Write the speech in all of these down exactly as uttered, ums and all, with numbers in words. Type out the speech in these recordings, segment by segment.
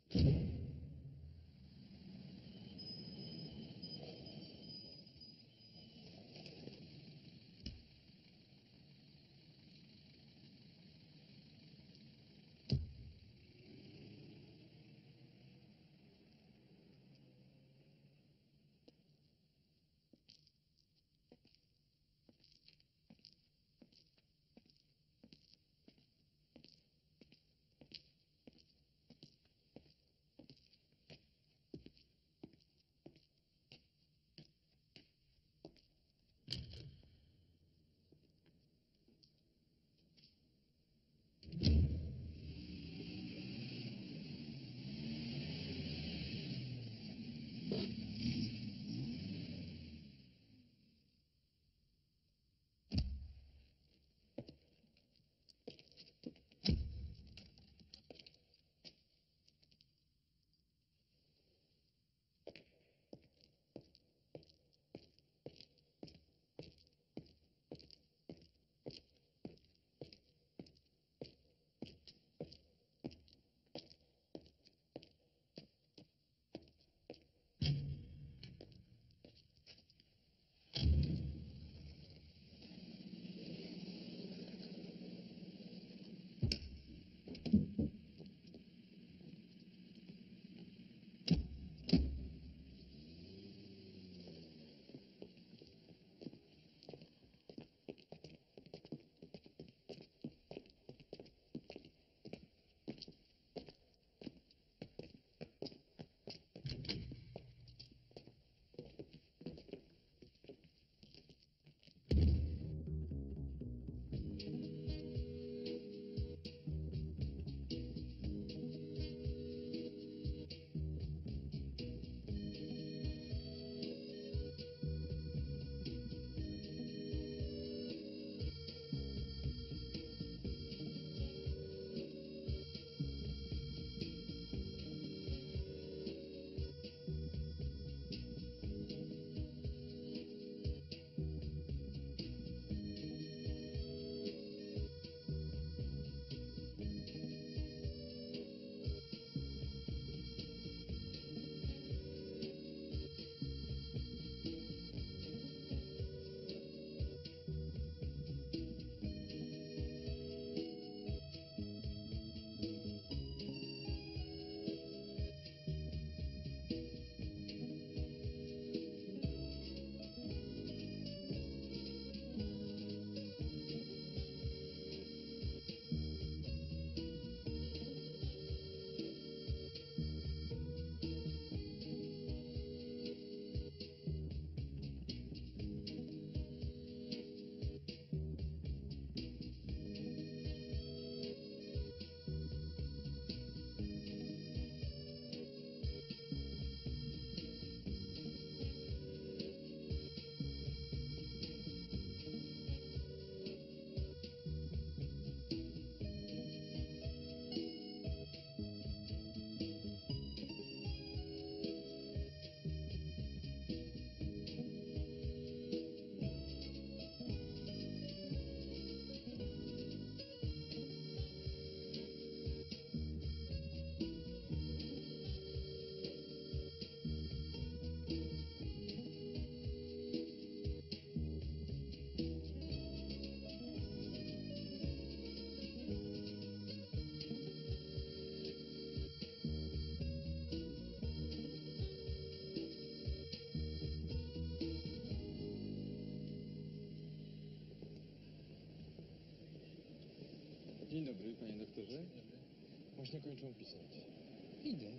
Dzień dobry, panie doktorze. Właśnie kończą pisać. Idę.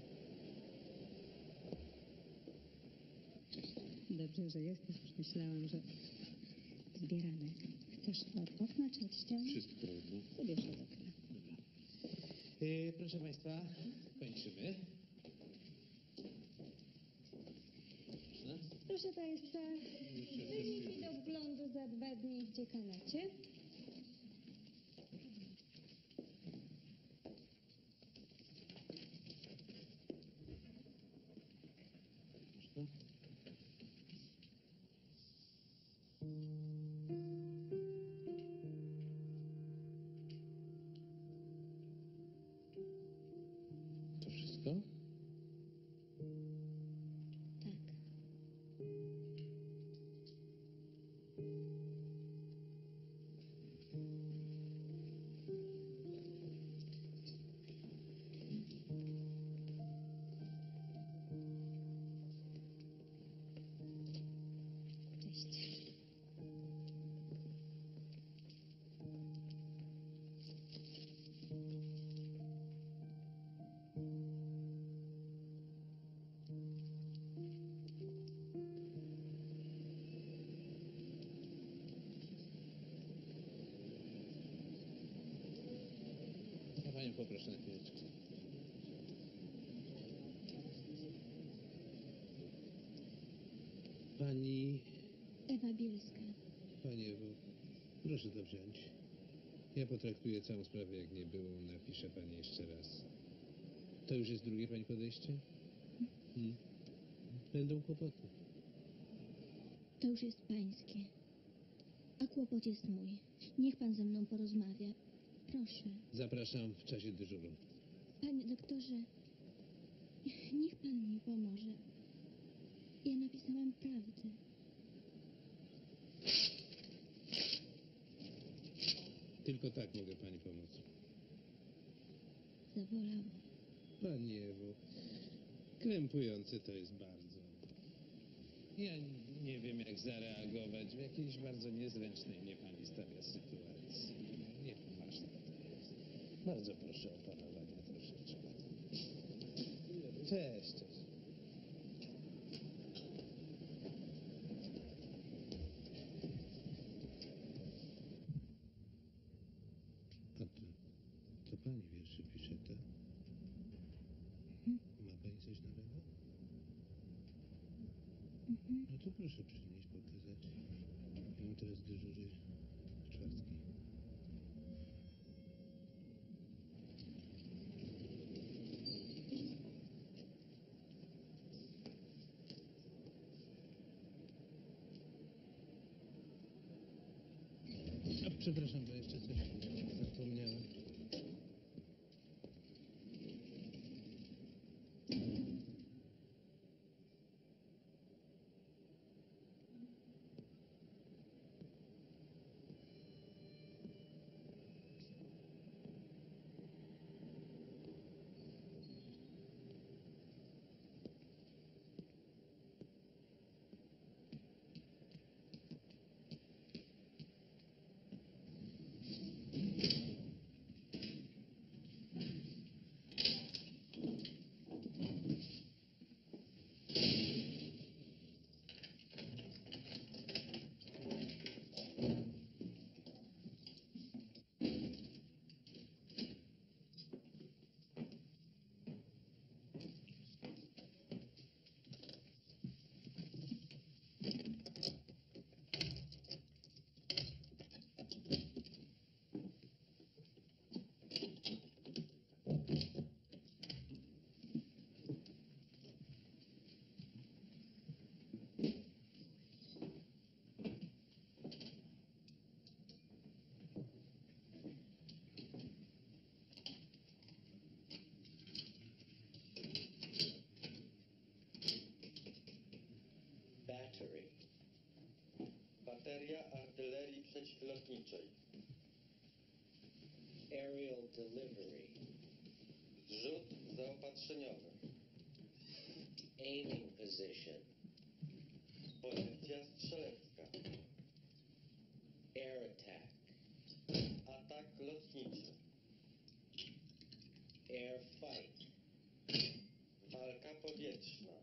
Dobrze, że jesteś. Już myślałam, że zbieramy. Chcesz od okna czy od ściany? Wszystko prawda. Wybierz od okna. Dobra. Yy, proszę państwa, kończymy. Proszę. Proszę państwa, wyniki do wglądu za dwa dni w dziekanacie. Proszę. To wszystko? poproszę na chwileczkę. Pani... Ewa Bielska. Pani Ewo, proszę to wziąć. Ja potraktuję całą sprawę jak nie było. Napiszę pani jeszcze raz. To już jest drugie pani podejście? Hmm? Będą kłopoty. To już jest pańskie. A kłopot jest mój. Niech pan ze mną porozmawia. Proszę. Zapraszam w czasie dyżuru. Panie doktorze, niech pan mi pomoże. Ja napisałam prawdę. Tylko tak mogę pani pomóc. Zabolało. Pani Ewo, krępujące to jest bardzo. Ja nie wiem, jak zareagować w jakiejś bardzo niezręcznej mnie pani stawia sytuacji. Niepoważne to jest. Bardzo proszę o panowanie troszeczkę. Cześć, cześć. A to, to pani wierszy pisze, tak? Ma pani coś nowego? Mhm. No to proszę przynieść, pokazać. Ja mam teraz dyżury w czwartki. A przepraszam, bo jeszcze coś zapomniałem. Battery. Bateria artylerii przeciwlotniczej. Aerial delivery. Zrzut zaopatrzeniowy. Aiming position. Pozycja strzelecka. Air attack. Atak lotniczy. Air fight. Walka powietrzna.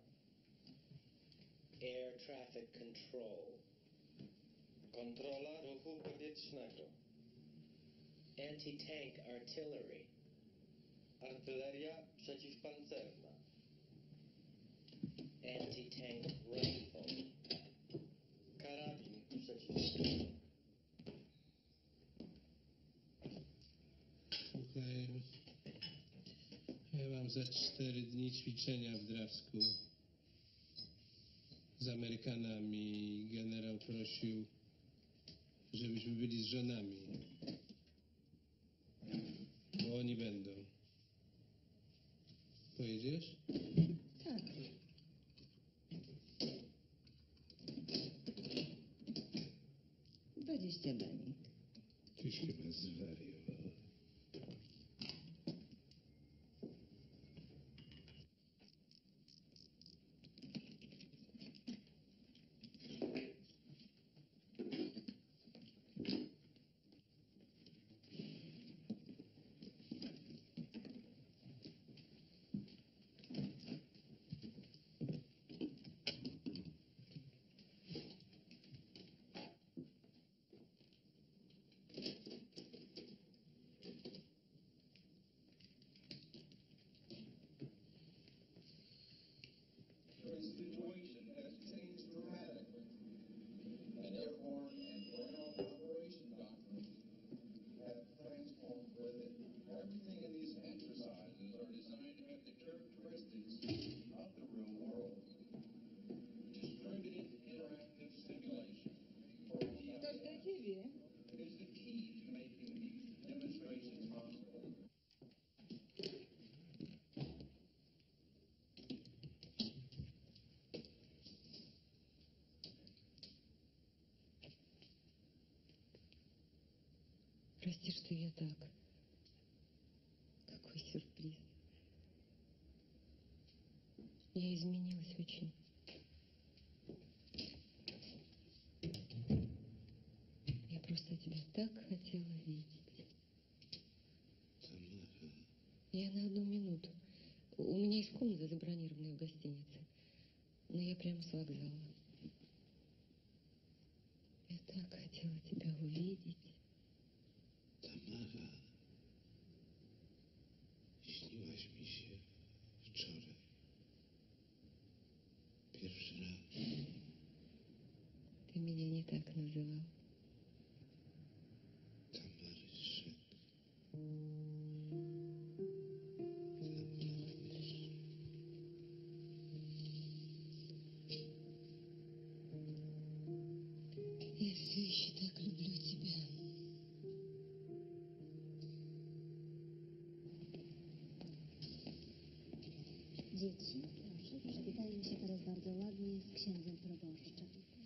Air traffic control. Kontrola ruchu powietrznego. Anti-tank artillery. Artyleria przeciwpancerna. Anti-tank rifle. Karabin przeciwtankowy. Słuchaj, ja mam za cztery dni ćwiczenia w Drawsku z Amerykanami. Generał prosił, żebyśmy byli z żonami, bo oni będą. Pojedziesz? Tak. Dwadzieścia bani. Tyś chyba zwariował. что я так. Какой сюрприз. Я изменилась очень. Я просто тебя так хотела видеть. Tamara. Я на одну минуту. У меня есть комната, забронированная в гостинице. Но я прямо с вокзала. Я так хотела тебя увидеть. Tamara. Śniłaś mi się wczoraj. Pierwszy raz. Ты меня не так называл. Tamaryszek. Я все еще так люблю тебя. Dzieci, proszę, przywitajmy się teraz bardzo ładnie z księdzem proboszczem.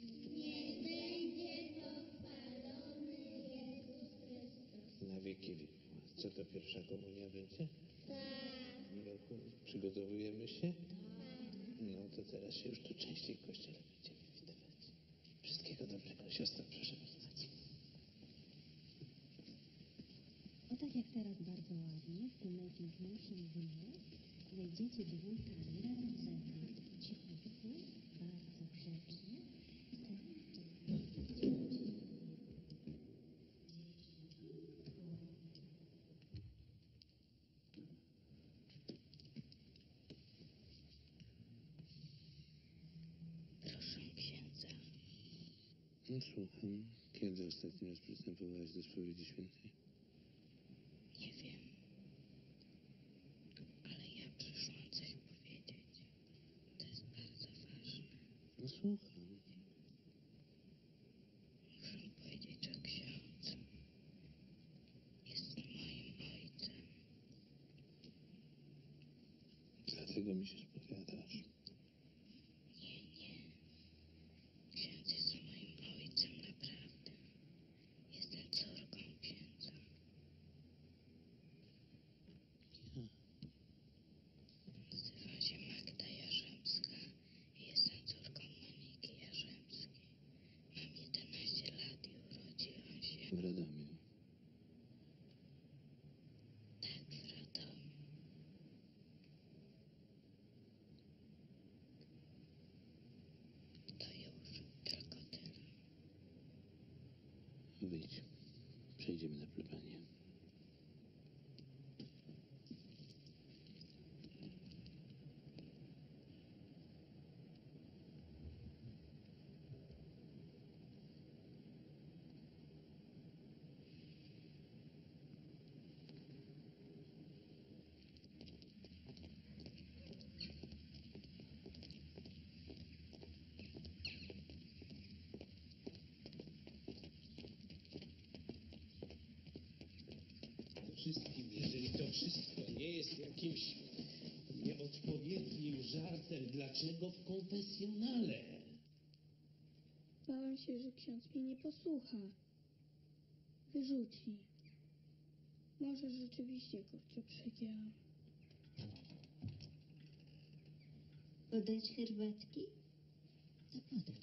Na wieki wieków. Co to pierwsza komunia będzie? Tak. Miłku, przygotowujemy się? No to teraz się już tu częściej w kościele będziemy widywać. Wszystkiego dobrego. Siostro, proszę bardzo. O tak jak teraz bardzo ładnie, w tym najpiękniejszym dniu, wejdziecie do wulkanu razem ze mną, cichutku, bardzo grzecznie. Proszę księdza. No słucham. Kiedy ostatni raz przystępowałaś do spowiedzi świętej? Nie wiem, ale ja przyszłam coś powiedzieć. To jest bardzo ważne. No słucham. Muszę powiedzieć, że ksiądz jest moim ojcem. Dlatego mi się spowiadasz. Nie, nie. Ksiądz jest moim ojcem, naprawdę. Jestem córką księdza. Ja. Nazywam się Magda Jarzębska i jestem córką Moniki Jarzębskiej. Mam jedenaście lat i urodziłam się W Radomiu. tak w Radomiu. To już tylko tyle. Wyjdź. Przejdziemy na plebanię. Wszystkim, jeżeli to wszystko nie jest jakimś nieodpowiednim żartem, dlaczego w konfesjonale? Bałem się, że ksiądz mnie nie posłucha. Wyrzuci. Może rzeczywiście kurczę przegięłam. Podać herbatki? To podam.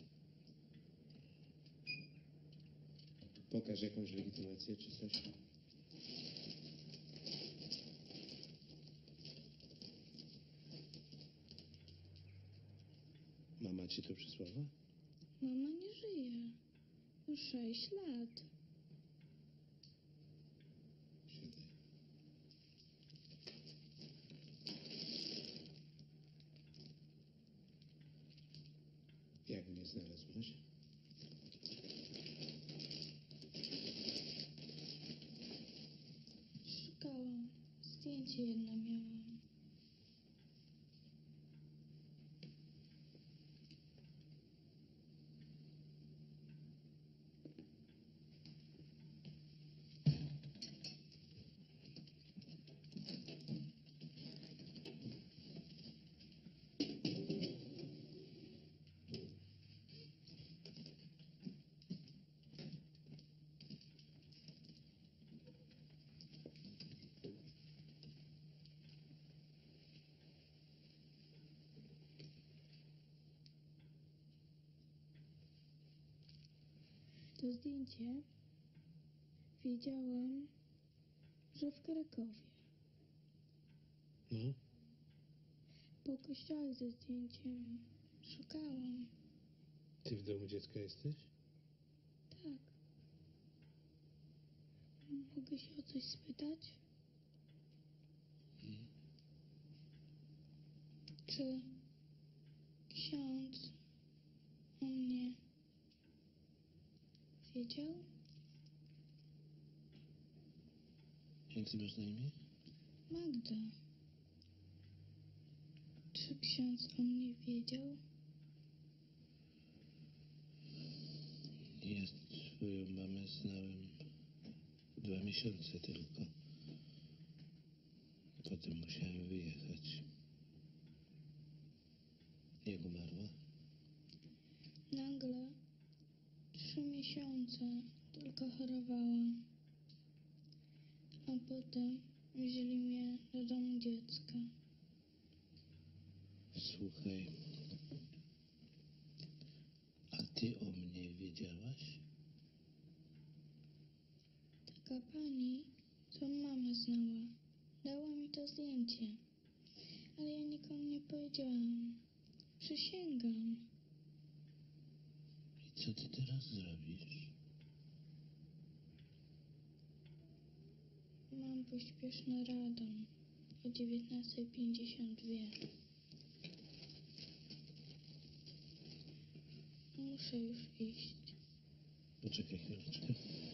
Pokaż jakąś legitymację czy coś. Mama ci to przysłała? Mama nie żyje. Już sześć lat. Siadaj. Jak mnie znalazłaś? Szukałam. Zdjęcie jedno miałam. to zdjęcie, wiedziałam, że w Krakowie. No, Po kościołach ze zdjęciem szukałam. ty w domu dziecka jesteś? Tak. Mogę się o coś spytać? Hmm. Czy ksiądz o mnie wiedział? Jak ty masz na imię? Magda. Czy ksiądz o mnie wiedział? Ja swoją mamę znałem dwa miesiące tylko. Potem musiałem wyjechać. Jak umarła? Nagle trzy miesiące tylko chorowała. A potem wzięli mnie do domu dziecka. Słuchaj, a ty o mnie wiedziałaś? Taka pani, co mamę znała, dała mi to zdjęcie. Ale ja nikomu nie powiedziałam. Przysięgam. I co ty teraz zrobisz? Mam pośpieszny radon o dziewiętnasta pięćdziesiąt dwa. Muszę już iść. Poczekaj chwileczkę.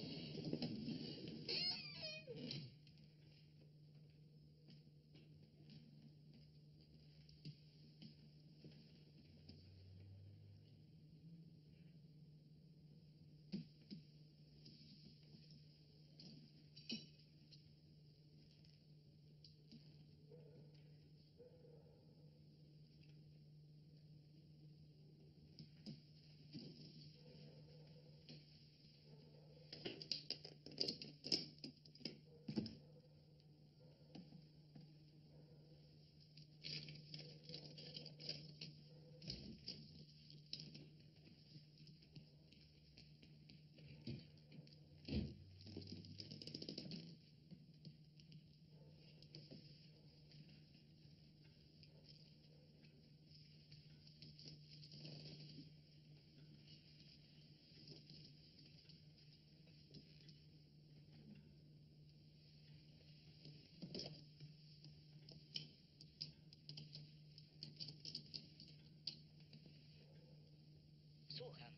Słucham.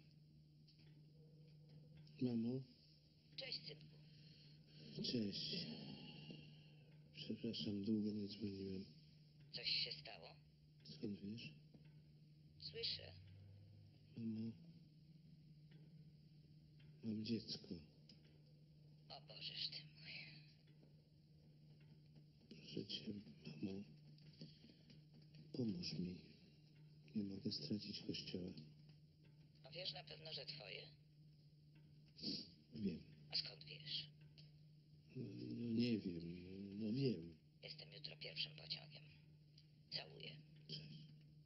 Mamo? Cześć, synku. Cześć. Przepraszam, długo nie dzwoniłem. Coś się stało? Skąd wiesz? Słyszę. Mamo, mam dziecko. O Bożeż ty mój. Proszę cię, mamo, pomóż mi. Nie mogę stracić kościoła. A wiesz na pewno, że twoje? Wiem. A skąd wiesz? No, no nie wiem, no wiem. Jestem jutro pierwszym pociągiem. Całuję. Cześć.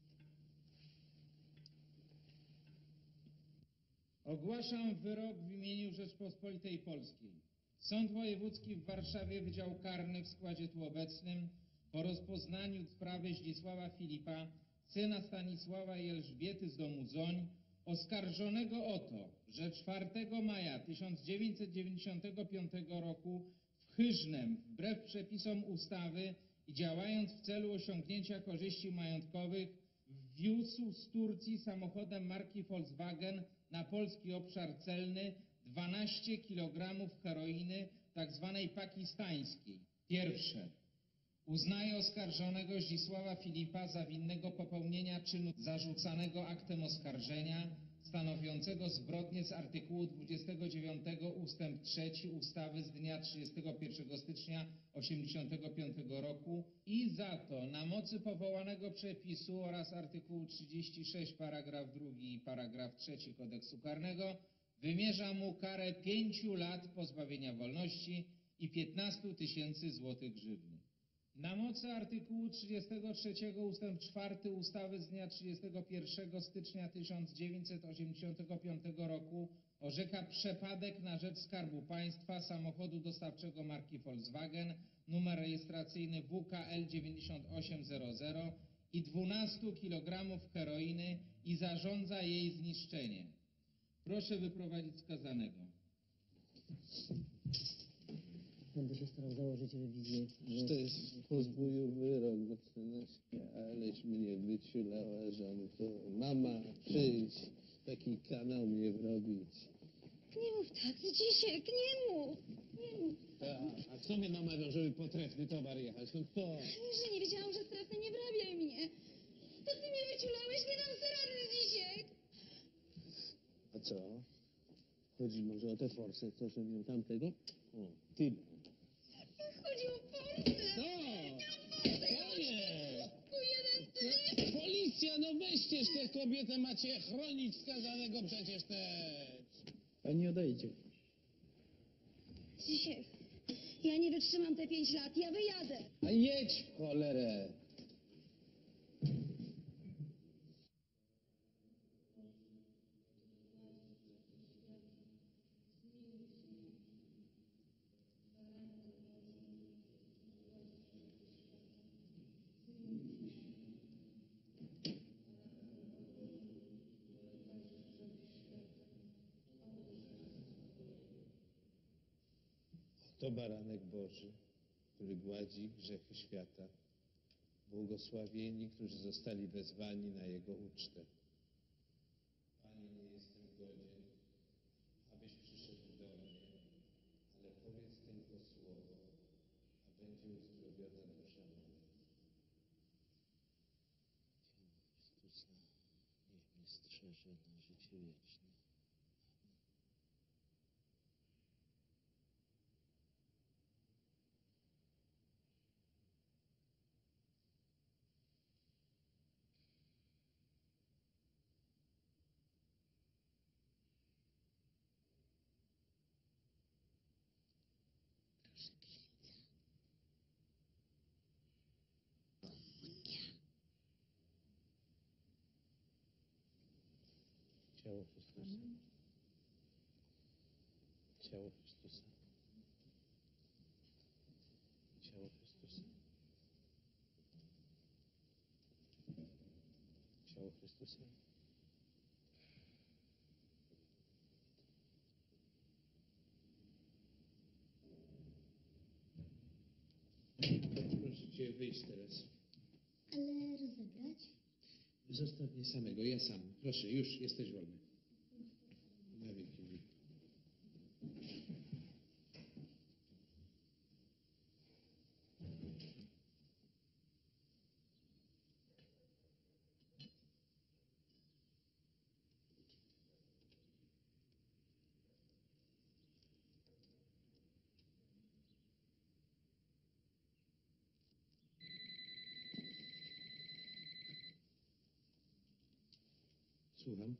Ogłaszam wyrok w imieniu Rzeczpospolitej Polskiej. Sąd Wojewódzki w Warszawie, Wydział Karny w składzie tu obecnym, po rozpoznaniu sprawy Zdzisława Filipa, syna Stanisława i Elżbiety z domu Zoń, oskarżonego o to, że czwartego maja tysiąc dziewięćset dziewięćdziesiątego piątego roku w Chyżnem, wbrew przepisom ustawy i działając w celu osiągnięcia korzyści majątkowych, wwiózł z Turcji samochodem marki Volkswagen na polski obszar celny dwanaście kilogramów heroiny tzw. pakistańskiej. Pierwsze. Uznaje oskarżonego Zdzisława Filipa za winnego popełnienia czynu zarzucanego aktem oskarżenia stanowiącego zbrodnię z artykułu dwudziestego dziewiątego ustęp trzeci ustawy z dnia trzydziestego pierwszego stycznia tysiąc dziewięćset osiemdziesiątego piątego roku i za to na mocy powołanego przepisu oraz artykułu trzydziestego szóstego paragraf drugi i paragraf trzeci kodeksu karnego wymierza mu karę pięciu lat pozbawienia wolności i piętnastu tysięcy złotych grzywny. Na mocy artykułu trzydziestego trzeciego ustęp czwarty ustawy z dnia trzydziestego pierwszego stycznia tysiąc dziewięćset osiemdziesiątego piątego roku orzeka przepadek na rzecz Skarbu Państwa samochodu dostawczego marki Volkswagen, numer rejestracyjny W K L dziewięćdziesiąt osiem zero zero i dwanaście kilogramów heroiny i zarządza jej zniszczenie. Proszę wyprowadzić skazanego. Będę się starał założyć rewizję. Że to jest po zbóju wyrok, mecenasie, aleś mnie wyciulała żony. To mama, przyjdź, taki kanał mnie wrobić. Nie mów tak, Zdzisiek, nie mów. Nie mów. A, a kto mnie namawiał, żeby po trefny towar jechać? No kto? Wiesz, że nie wiedziałam, że strefne, nie wrabiaj mnie. To ty mnie wyciulałeś, nie dam sobie rady, Zdzisiek. A co? Chodzi może o tę forsę, co że miał tamtego? O, tyle. Chodzi o forsę. Co? Co nie? Jeden ty. Policja, no weźcież tę kobietę, macie chronić skazanego przecież też. Pani odejdzie. Zdzisiek, ja nie wytrzymam te pięć lat, ja wyjadę. A jedź w cholerę. To baranek Boży, który gładzi grzechy świata. Błogosławieni, którzy zostali wezwani na Jego ucztę. Panie, nie jestem godzien, abyś przyszedł do mnie, ale powiedz tylko słowo, a będzie uzdrowiona dusza moja. Chrystusa, niech mnie strzeże na życie wieczne. Ciało Chrystusa. Ciało Chrystusa. Ciało Chrystusa. Ciało Chrystusa. Proszę Cię wyjść teraz. Ale rozebrać? Zostaw mnie samego, ja sam. Proszę, już jesteś wolny. Na wieki wieków. Słucham.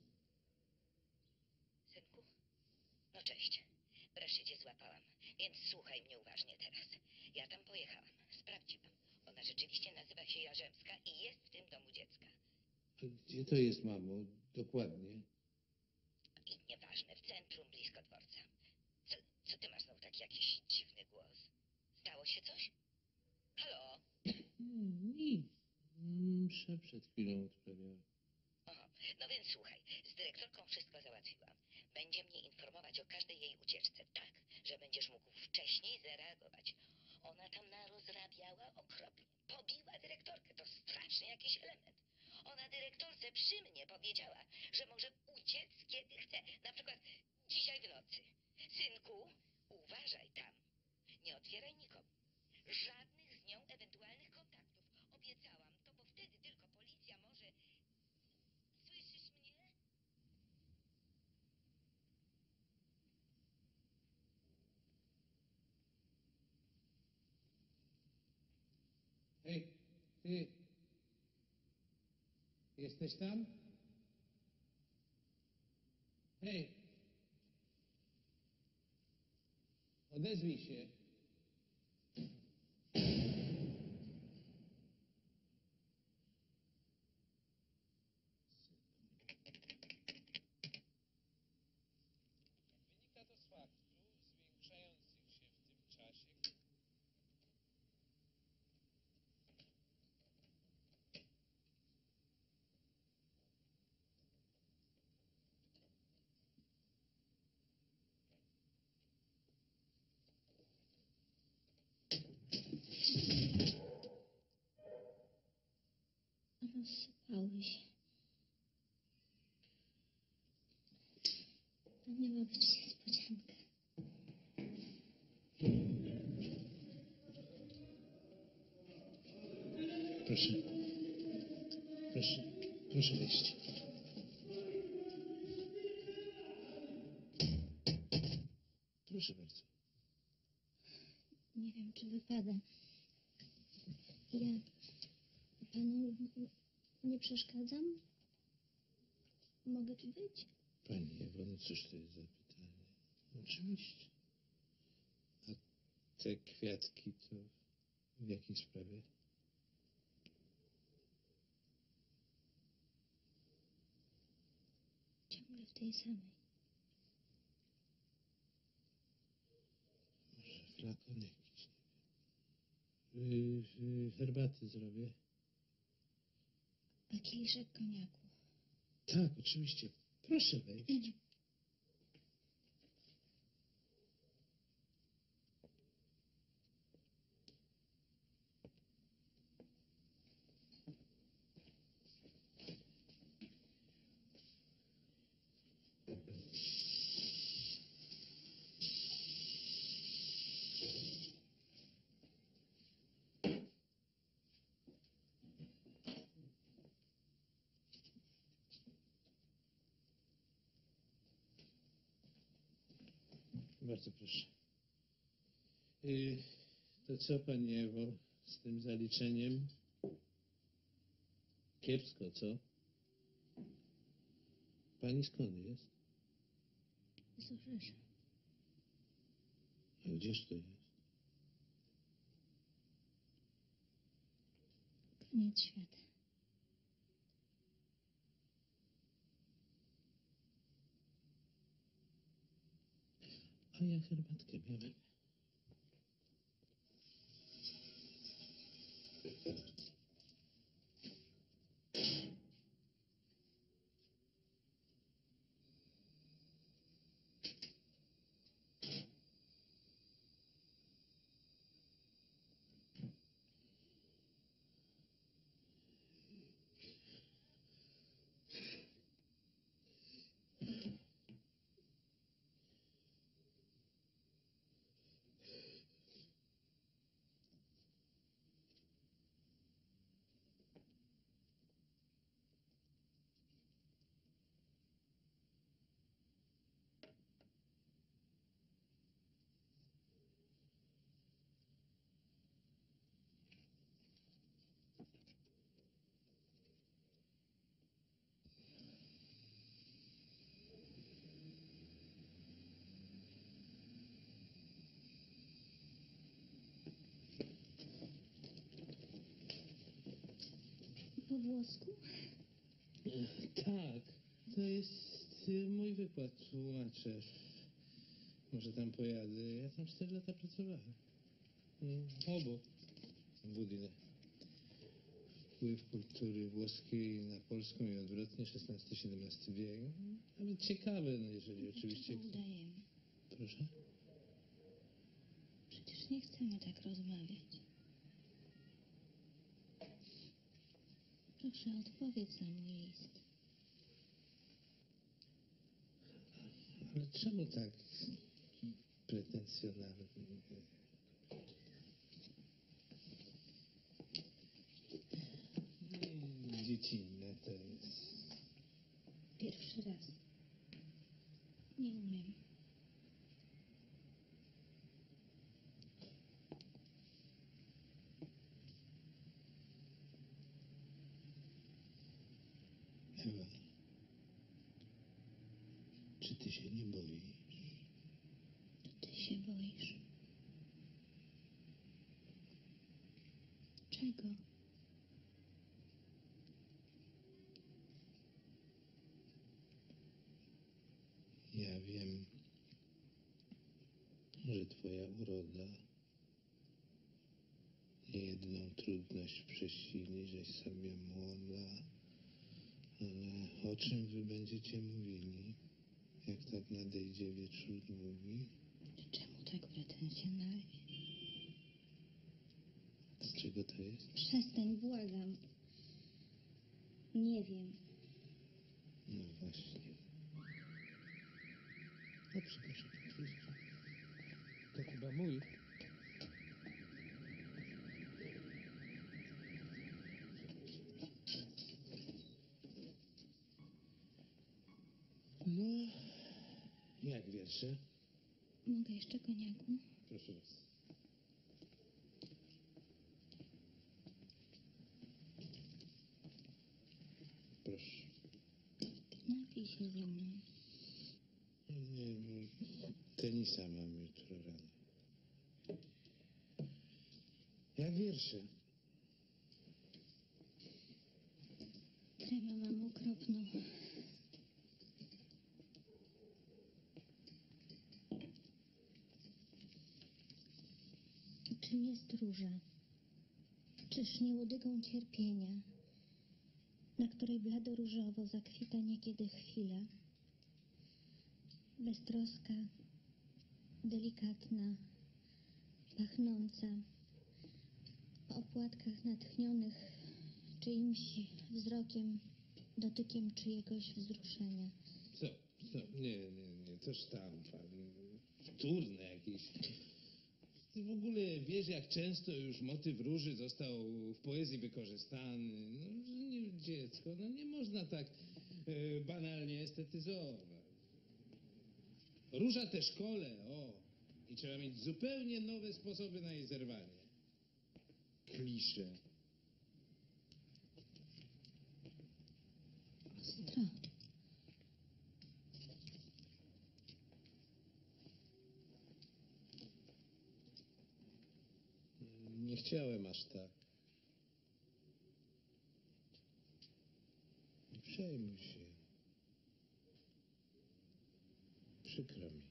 Synku? No cześć. Wreszcie cię złapałam. Więc słuchaj mnie uważnie teraz. Ja tam pojechałam. Sprawdziłam. Ona rzeczywiście nazywa się Jarzemska i jest w tym domu dziecka. A gdzie to jest, mamo? Dokładnie. I nieważne, w centrum, blisko dworca. Co, co ty masz znowu taki jakiś dziwny głos? Stało się coś? Halo? Hmm, nic. Mszę przed chwilą odprawiałem. Aha. No więc słuchaj, z dyrektorką wszystko załatwiłam. Będzie mnie informować o każdej jej ucieczce, tak, że będziesz mógł wcześniej zareagować. Ona tam narozrabiała okropnie. Pobiła dyrektorkę, to straszny jakiś element. Ona dyrektorce przy mnie powiedziała, że może uciec kiedy chce, na przykład dzisiaj w nocy. Synku, uważaj tam. Nie otwieraj nikomu. Żadnych z nią ewentualnych kontaktów. Obiecałam to, bo wtedy tylko policja może... Słyszysz mnie? Hej, ty. Jesteś tam? Hej. Odezwij się. Rozsypały się. To miała być niespodzianka. Proszę. Proszę. Proszę wejść. Proszę bardzo. Nie wiem, czy wypada. Ja panu nie przeszkadzam? Mogę tu być? Pani Ewo, no cóż to jest za pytanie? Oczywiście. A te kwiatki to w jakiej sprawie? Ciągle w tej samej. Może flakon jakiś, nie wiem. Y, y, herbaty zrobię. A kieliszek koniaku? Tak, oczywiście. Proszę wejść. Bardzo proszę. Y, to co, pani Ewo, z tym zaliczeniem? Kiepsko, co? Pani skąd jest? Z Orzesza. A gdzież to jest? Koniec świata. A ja herbatkę miałem. Po włosku? Tak, to jest y, mój wykład tłumaczę. Może tam pojadę. Ja tam cztery lata pracowałem. Mm, obok. Budynę. Wpływ kultury włoskiej na polską i odwrotnie, szesnasty siedemnasty wiek. Nawet ciekawe, no jeżeli oczywiście... Dlaczego udajemy? Proszę? Przecież nie chcemy tak rozmawiać. Proszę, odpowiedz na mój list. Ale czemu tak pretensjonalnie? Nie, dziecinne to jest. Pierwszy raz. Nie umiem. Ewa, czy ty się nie boisz? Ty się boisz. Czego? Ja wiem, że twoja uroda niejedną trudność przesili, żeś sobie młoda, ale o czym wy będziecie mówili, jak tak nadejdzie wieczór długi? Czemu tak pretensjonalnie? Z czego to jest? Przestań, błagam. Nie wiem. No właśnie. O, przepraszam. przepraszam. To chyba mój. No, jak wiersze? Mogę jeszcze koniaku? Proszę was. Proszę. Napij się ze mną. Nie, bo tenisa mam jutro rano. Jak wiersze? Tremę mam okropną. Czym jest róża? Czyż nie łodygą cierpienia, na której blado-różowo zakwita niekiedy chwila? Beztroska, delikatna, pachnąca, o płatkach natchnionych czyimś wzrokiem, dotykiem czyjegoś wzruszenia. Co? Co? Nie, nie, nie, to sztampa. Wtórne jakieś. Ty w ogóle wiesz, jak często już motyw róży został w poezji wykorzystany. No, że nie, dziecko, no nie można tak e, banalnie estetyzować. Róża te szkole, o. I trzeba mieć zupełnie nowe sposoby na jej zerwanie. Klisze. Ostro. Nie chciałem aż tak. Nie przejmuj się. Przykro mi.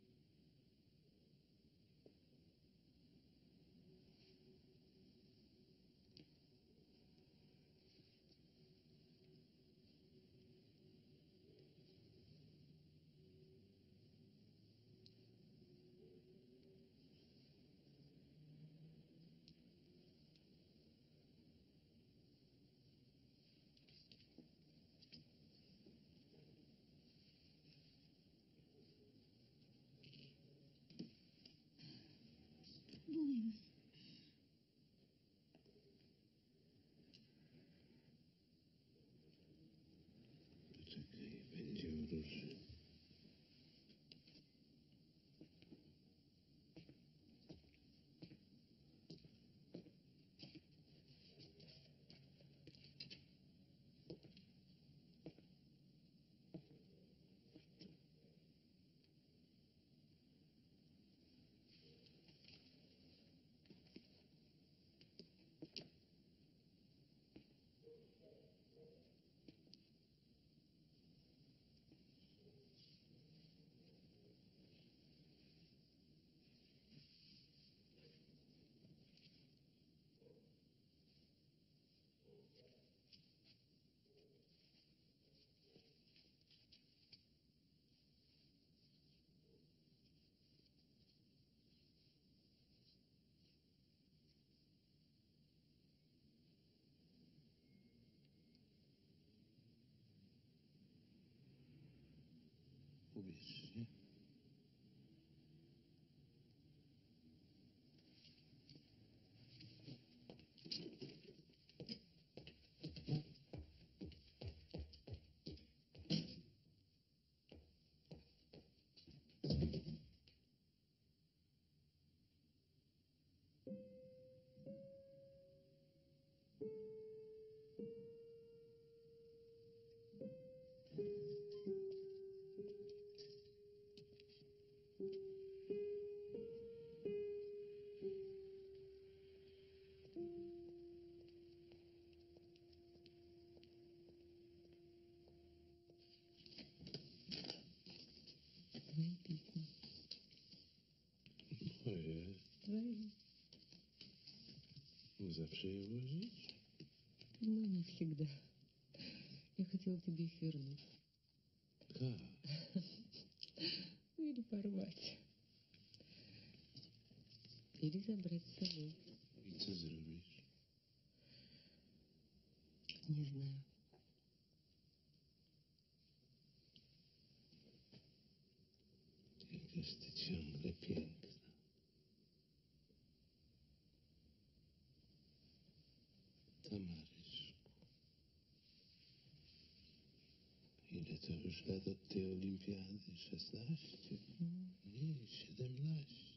Wuju, Poczekaj, będzie o róży. Ubierz się. Твои письма. Moje. Твои. Zawsze je wozić? Ну, не всегда. Я хотела тебе их вернуть. Как? Ну, или порвать. Или забрать с собой. I co zrobisz? Не знаю. Przecież ty ciągle piękna. Tamaryszku. Ile to już lat od tej olimpiady? szesnaście? Nie, siedemnaście.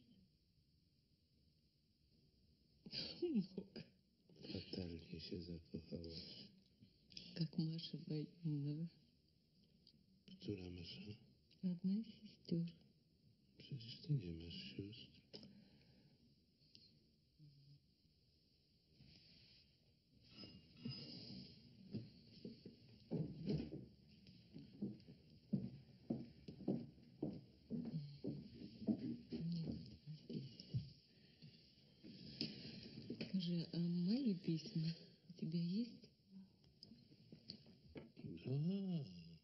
Много. Fatalnie się zakochałaś. Как Маша Байдинова. Która Masza? Одна из сестер. Przecież ty nie masz sióstr. Скажи, а мои письма у тебя есть? Да.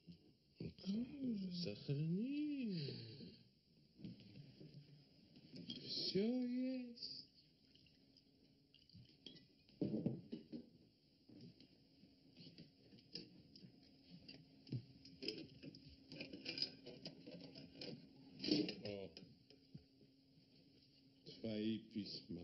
Сохрани. Все есть. О, твои письма.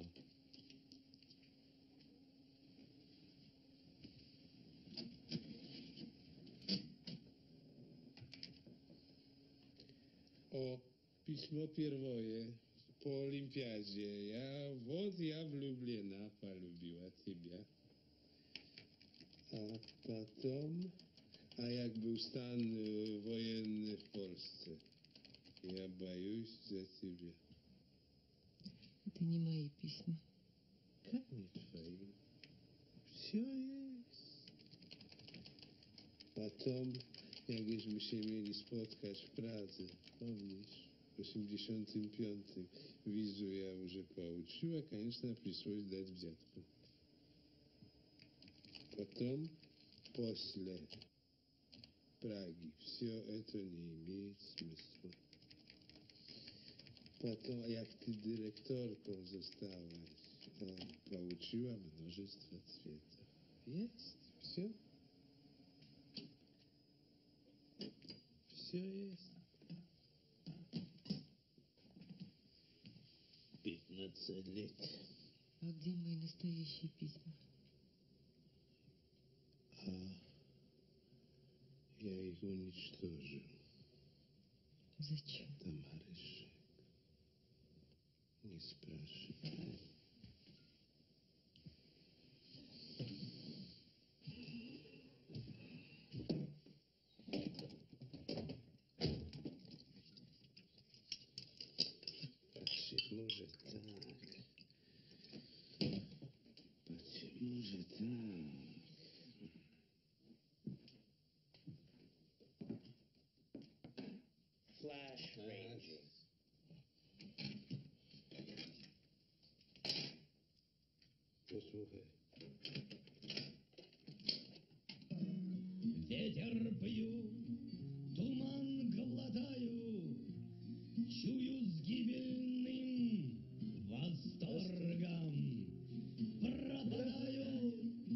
О, письмо первое по Олимпиаде. Я, вот я влюблена, полюбила тебя. A potem, a jak był stan y, wojenny w Polsce. Ja boюсь за тебя. Это не мои письма. Как не твои? Все есть. Potem, jakśmy się mieli spotkać w Pradze, помнишь, w osiemdziesiątym piątym wizу я уже получила, конечно, пришлось дать взятку. Потом, после Праги, все это не имеет смысла. Потом, jak ty dyrektorką zostałaś, a, получила множество цветов. Есть, все. Все есть. пятнадцать лет. А где мои настоящие письма? А я их уничтожил. Зачем? Тамарышек, не спрашивай. Почему же так? Почему же так? Flash ranging. Послухай. Ветер пью, туман глотаю, чую с гибельным восторгом. Пропадаю,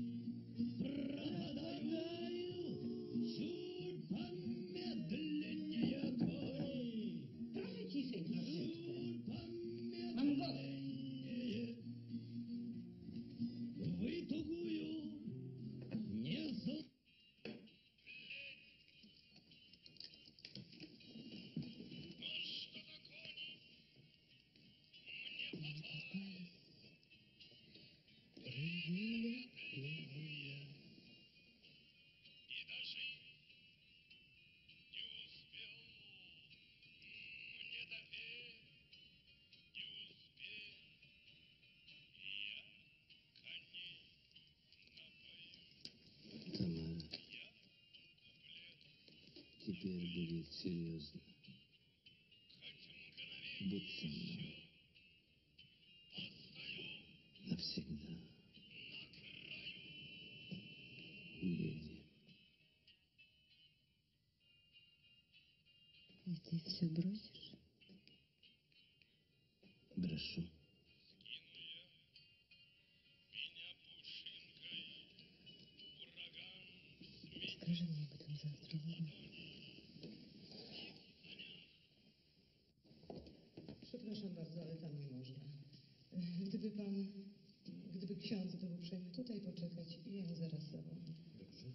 пропадаю, чуть помедленнее кони. Proszę ciszej troszeczkę. Чуть Mam gość. помедленнее в тугую несу. Тамара, теперь будет серьезно. Будь со мной. Навсегда. Уедем. И ты все бросишь? Брошу. Скажи мне об этом завтра, ладно? gdyby pan, gdyby ksiądz był uprzejmy tutaj poczekać, ja ją zaraz zawołam. Dobrze.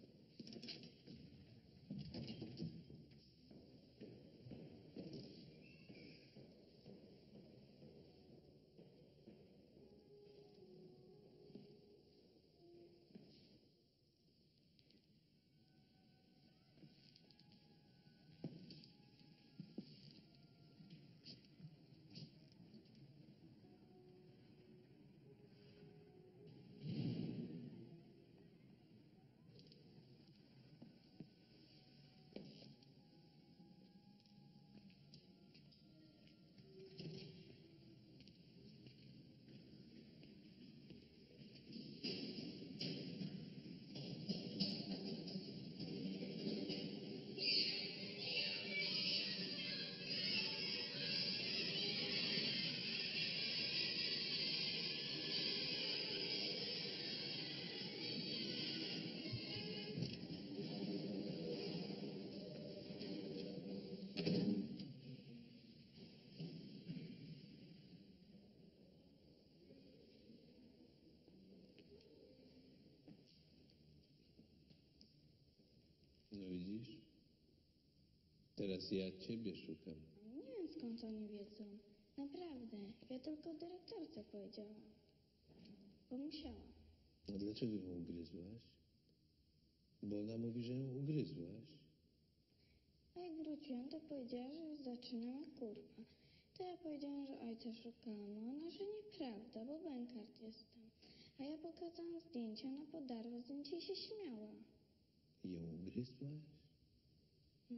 No widzisz? Teraz ja ciebie szukam. Nie wiem, skąd oni wiedzą. Naprawdę. Ja tylko dyrektorce powiedziałam. Bo musiałam. A dlaczego ją ugryzłaś? Bo ona mówi, że ją ugryzłaś. A jak wróciłam, to powiedziała, że już zaczynam jak kurwa. To ja powiedziałam, że ojca szukałam. A ona, że nieprawda, bo Bękart jest tam. A ja pokazałam zdjęcia, ona podarła zdjęcie i się śmiała. I ją ugryzłaś? No.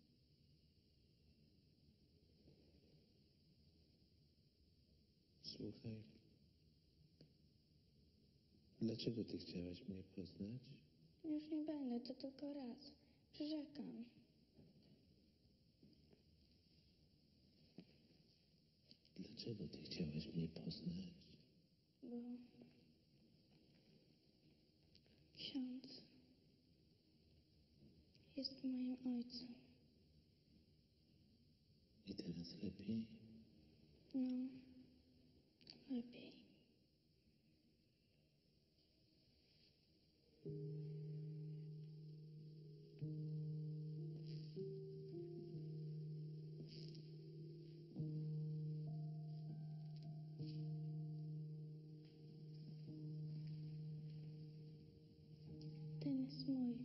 Słuchaj. Dlaczego ty chciałaś mnie poznać? Już nie będę, to tylko raz. Przyrzekam. Dlaczego ty chciałaś mnie poznać? Bo ksiądz jest moim ojcem. I teraz lepiej? No, lepiej. Ten jest mój.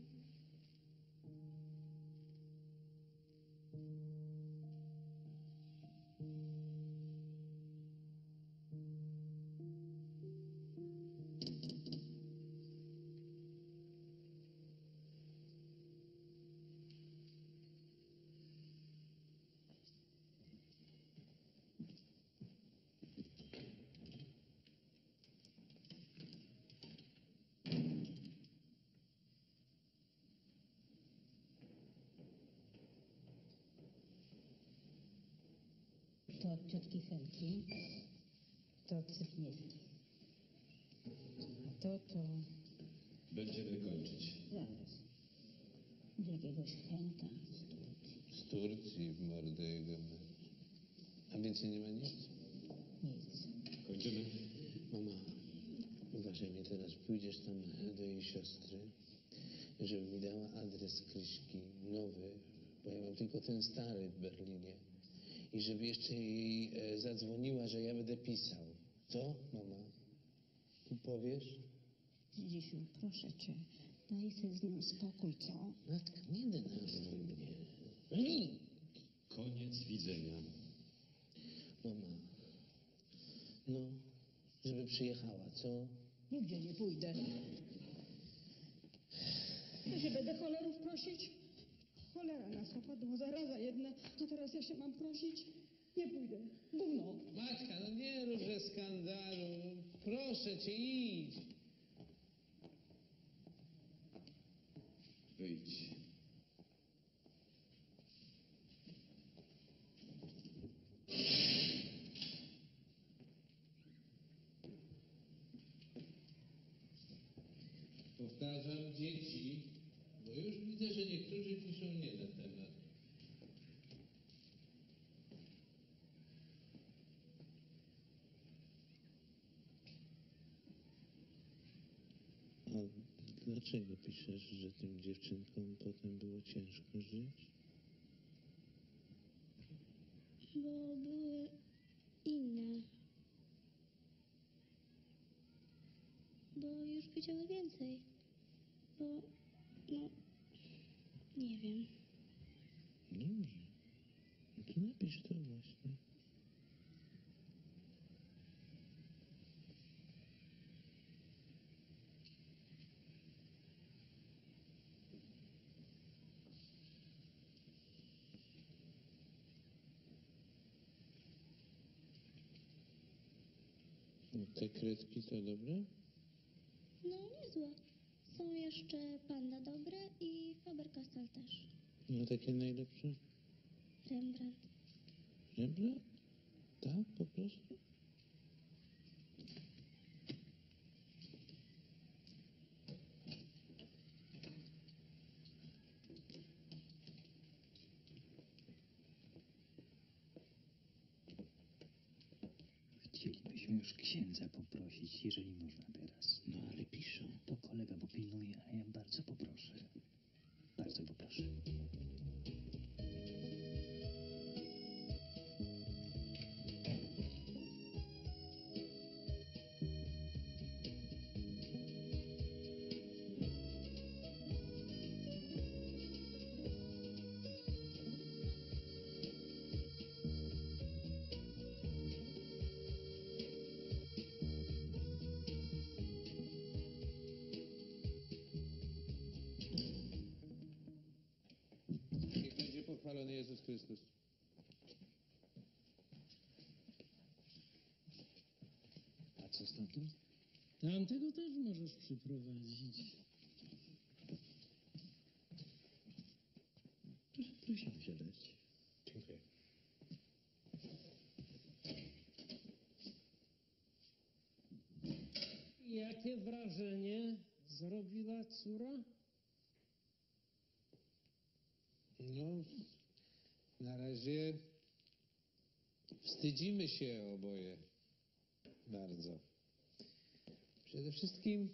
To od ciotki Helki, to od Syfniewki. A to, to... Będziemy kończyć. Zaraz. Od jakiegoś Henka z Turcji. Z Turcji w mordę jego mecz. A więcej nie ma nic? Nic. Kończymy. Mama, uważaj mnie teraz. Pójdziesz tam do jej siostry, żeby mi dała adres Kryśki, nowy, bo ja mam tylko ten stary w Berlinie. I żeby jeszcze jej e, zadzwoniła, że ja będę pisał. Co, mama? Powiesz? Zdzisiu, proszę cię, daj sobie z nią spokój, co? Natka, nie denerwuj mnie. Nic. Koniec widzenia. Mama, no, żeby przyjechała, co? Nigdzie nie pójdę. Ja się będę cholerów prosić? Cholera nas opadła, zaraza jedna, a teraz ja się mam prosić? Nie pójdę. Gówno. Matka, no nie rób ze skandalu. Proszę cię, idź. Wyjdź. Powtarzam, dzieci, bo już widzę, że niektórzy piszą nie na temat. dlaczego piszesz, że tym dziewczynkom potem było ciężko żyć? Bo były inne. Bo już wiedziały więcej. Bo, no, nie wiem. Dobrze. No to napisz to właśnie. No, te kredki to dobre? No, niezłe. Są jeszcze Panda dobre i Faber-Castell też. No takie najlepsze? Rembrandt. Rembrandt? Tak, po prostu? Chcielibyśmy już księdza poprosić, jeżeli można teraz. No ale piszą. To kolega, bo pilnuje, a ja bardzo poproszę. Bardzo poproszę. Niech będzie pochwalony Jezus Chrystus. A co z tamtym? Tamtego też możesz przyprowadzić. Proszę, prosimy siadać. Dziękuję. Jakie wrażenie zrobiła córa? No, na razie wstydzimy się oboje bardzo. Przede wszystkim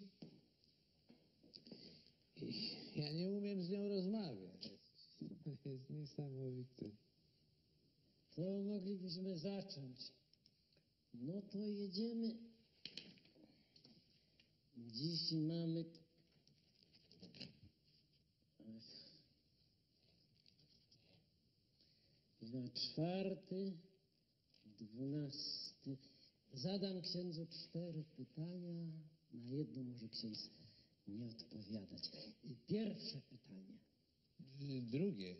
ja nie umiem z nią rozmawiać. To jest niesamowite. To moglibyśmy zacząć. No to jedziemy. Dziś mamy... Na czwarty, dwunasty. Zadam księdzu cztery pytania. Na jedno może ksiądz nie odpowiadać. Pierwsze pytanie. Y, Drugie.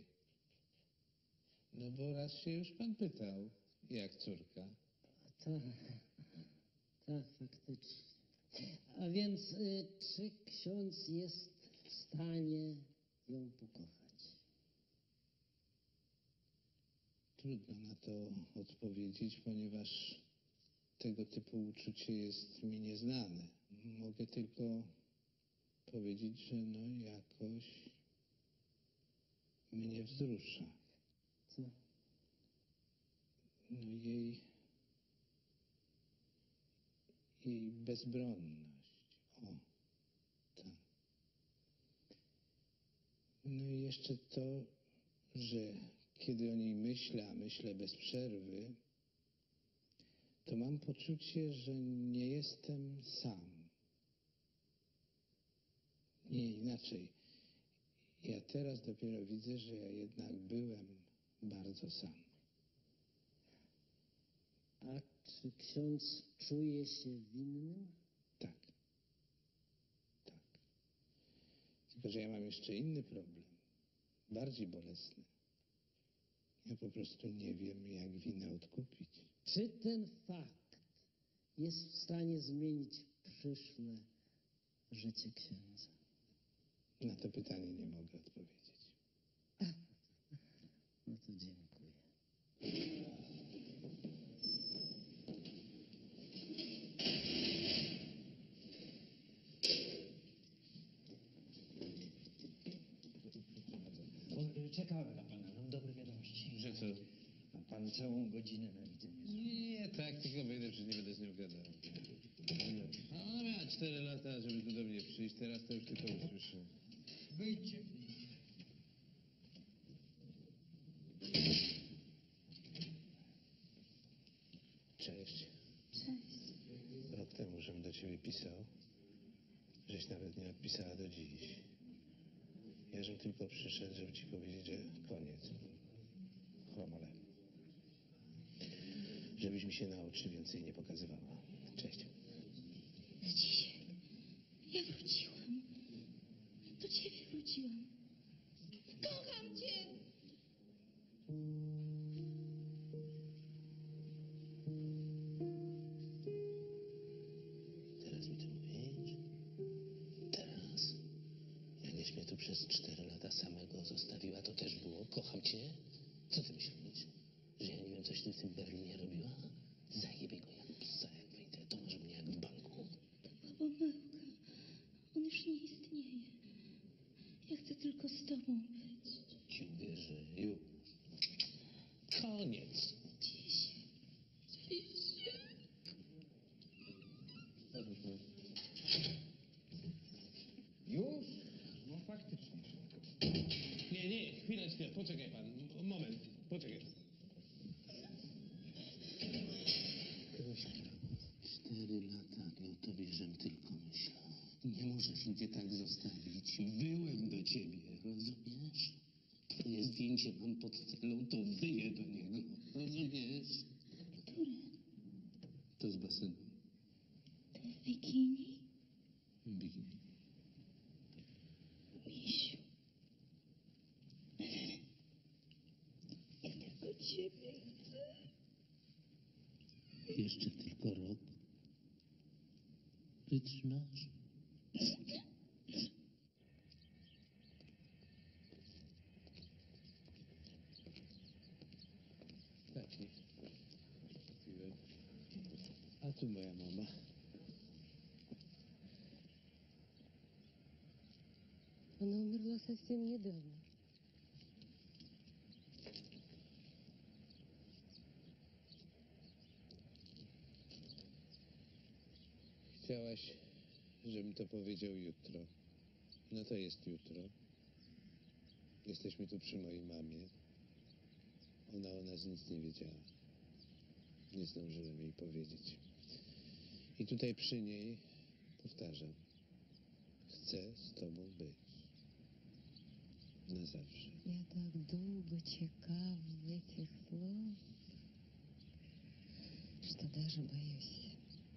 No bo raz się już pan pytał, jak córka. Tak, tak, faktycznie. A więc y, czy ksiądz jest w stanie ją pokochać? Trudno na to odpowiedzieć, ponieważ tego typu uczucie jest mi nieznane. Mogę tylko powiedzieć, że no jakoś mnie wzrusza. Co? No jej, jej bezbronność. O, tak. No i jeszcze to, że kiedy o niej myślę, a myślę bez przerwy, to mam poczucie, że nie jestem sam. Nie, inaczej. Ja teraz dopiero widzę, że ja jednak byłem bardzo sam. A czy ksiądz czuje się winny? Tak. Tak. Tylko, że ja mam jeszcze inny problem. Bardziej bolesny. Ja po prostu nie wiem, jak winę odkupić. Czy ten fakt jest w stanie zmienić przyszłe życie księdza? Na to pytanie nie mogę odpowiedzieć. No to dziękuję. O, czekałem na pana, mam dobre wiadomości. Że co? Ma pan całą godzinę na widzenie. Nie, tak, tylko wejdę, że nie będę z nią gadał. Ona miała cztery lata, żeby tu do mnie przyjść. Teraz to już tylko usłyszę. Wyjdźcie. Cześć. Cześć. Rok temu, żebym do ciebie pisał, żeś nawet nie odpisała do dziś. Ja żem tylko przyszedł, żeby ci powiedzieć, że koniec. Chromole. Żebyś mi się na oczy więcej nie pokazywała. Cześć. Zdzisiek, ja wróciłam. Do ciebie wróciłam. Kocham cię! Teraz mi to mówisz? Teraz? Jakbyś mnie tu przez cztery lata samego zostawiła, to też było. Kocham cię. Co ty myślisz? Że ja nie wiem, coś ty w tym Berlinie robiła? Zajebie go jak psa, jak wyjdę. To masz mnie jak w banku. To była pomyłka. On już nie istnieje. Ja chcę tylko z tobą być. Ci uwierzę. Już. Koniec. Zdzisiek. Zdzisiek. Już? No faktycznie. Nie, nie, chwileczkę, poczekaj pan. M- Moment, poczekaj. Cztery lata i o tobie żem tylko myślał. Nie możesz mnie tak zostawić. Byłem do ciebie, rozumiesz? Twoje zdjęcie mam pod celą, to wyję do niego. Rozumiesz? Które? To z basenu. W bikini? Bikini. Misiu. Ja tylko ciebie chcę. Jeszcze tylko rok. Wytrzymasz? Taki. Chwilę. A tu moja mama. Она умерла совсем недавно. Chciałaś, żebym to powiedział jutro. No to jest jutro. Jesteśmy tu przy mojej mamie. Ona o nas nic nie wiedziała. Nie zdążyłem jej powiedzieć. I tutaj przy niej powtarzam. Chcę z tobą być. Na zawsze. Я так долго чекал этих слов, что даже боюсь.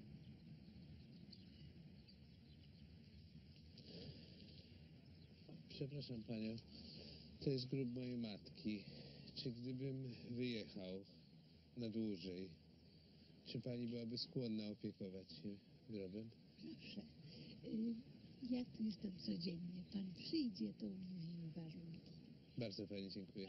Przepraszam panią. To jest grób mojej matki. Czy gdybym wyjechał na dłużej, czy pani byłaby skłonna opiekować się grobem? Proszę. Y, Ja tu jestem codziennie. Pan przyjdzie, to umówimy warunki. Bardzo pani dziękuję.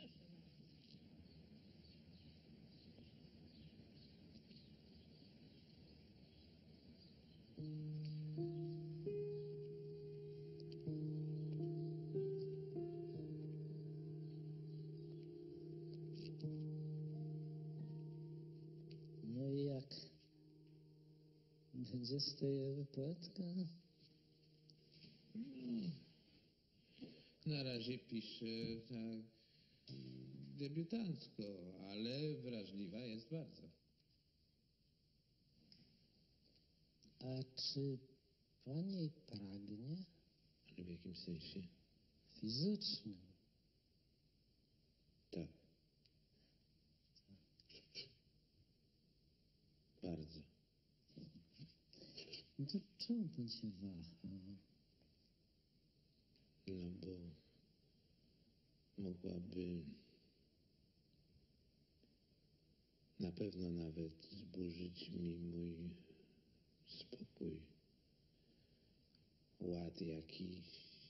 No i jak? Będzie z tej Ewy poetka? No, na razie piszę tak debiutancko, ale wrażliwa jest bardzo. A czy pan jej pragnie? Ale w jakim sensie? Fizycznym. Tak. Bardzo. No to czemu pan się waha? No bo mogłaby na pewno nawet zburzyć mi mój spokój, ład jakiś,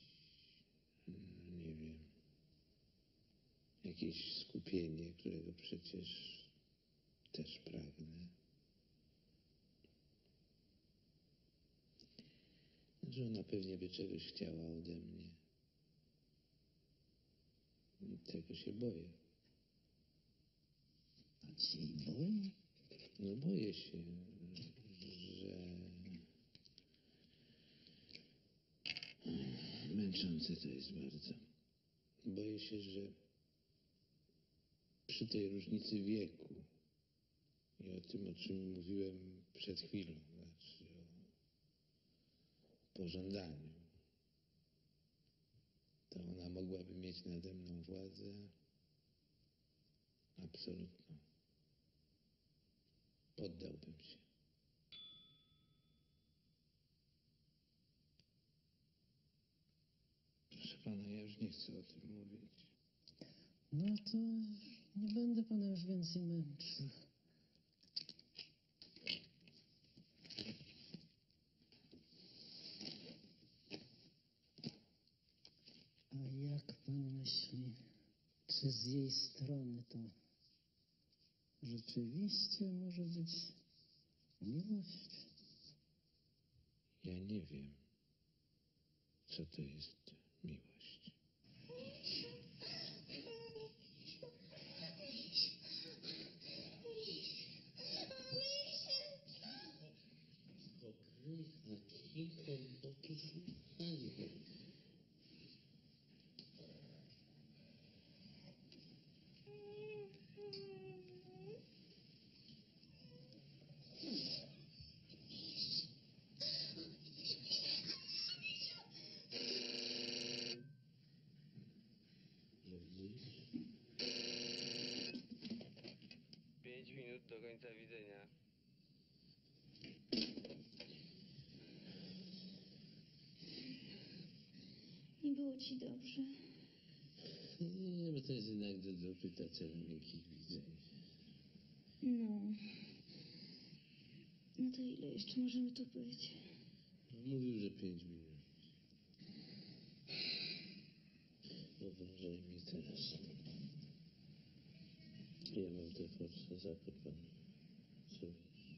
no nie wiem, jakieś skupienie, którego przecież też pragnę. Że ona pewnie by czegoś chciała ode mnie. I tego się boję. Pan się jej boi? No boję się, że Męczące to jest bardzo. Boję się, że przy tej różnicy wieku i o tym, o czym mówiłem przed chwilą, znaczy o pożądaniu, to ona mogłaby mieć nade mną władzę absolutną. Poddałbym się. Proszę pana, ja już nie chcę o tym mówić. No to nie będę pana już więcej męczył. A jak pan myśli, czy z jej strony to rzeczywiście może być miłość? Ja nie wiem, co to jest miłość. Pokrycha, cicho, bo tu słuchają. Pięć minut do końca widzenia. Nie było ci dobrze. Nie, bo to jest jednak do dopyta celem miękkich widzeń. No. No to ile jeszcze możemy tu być? Mówił, że pięć minut. Uważaj mi teraz. Ja mam tę forsę zakopaną. Co wiesz?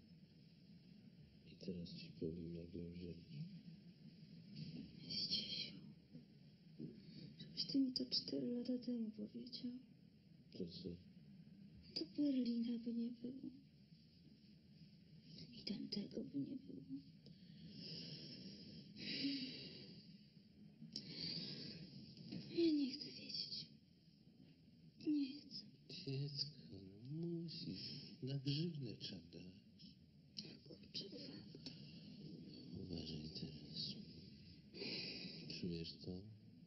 I teraz ci powiem, jak ją wziąć. Ścisiu. Żebyś ty mi to cztery lata temu powiedział. To co? To Berlina by nie było. I tamtego by nie było. Ja nie chcę wiedzieć. Nie chcę. Dziecko, no musisz. Na grzywnę trzeba dać. Kurczę, fakt. Uważaj teraz. Czujesz to?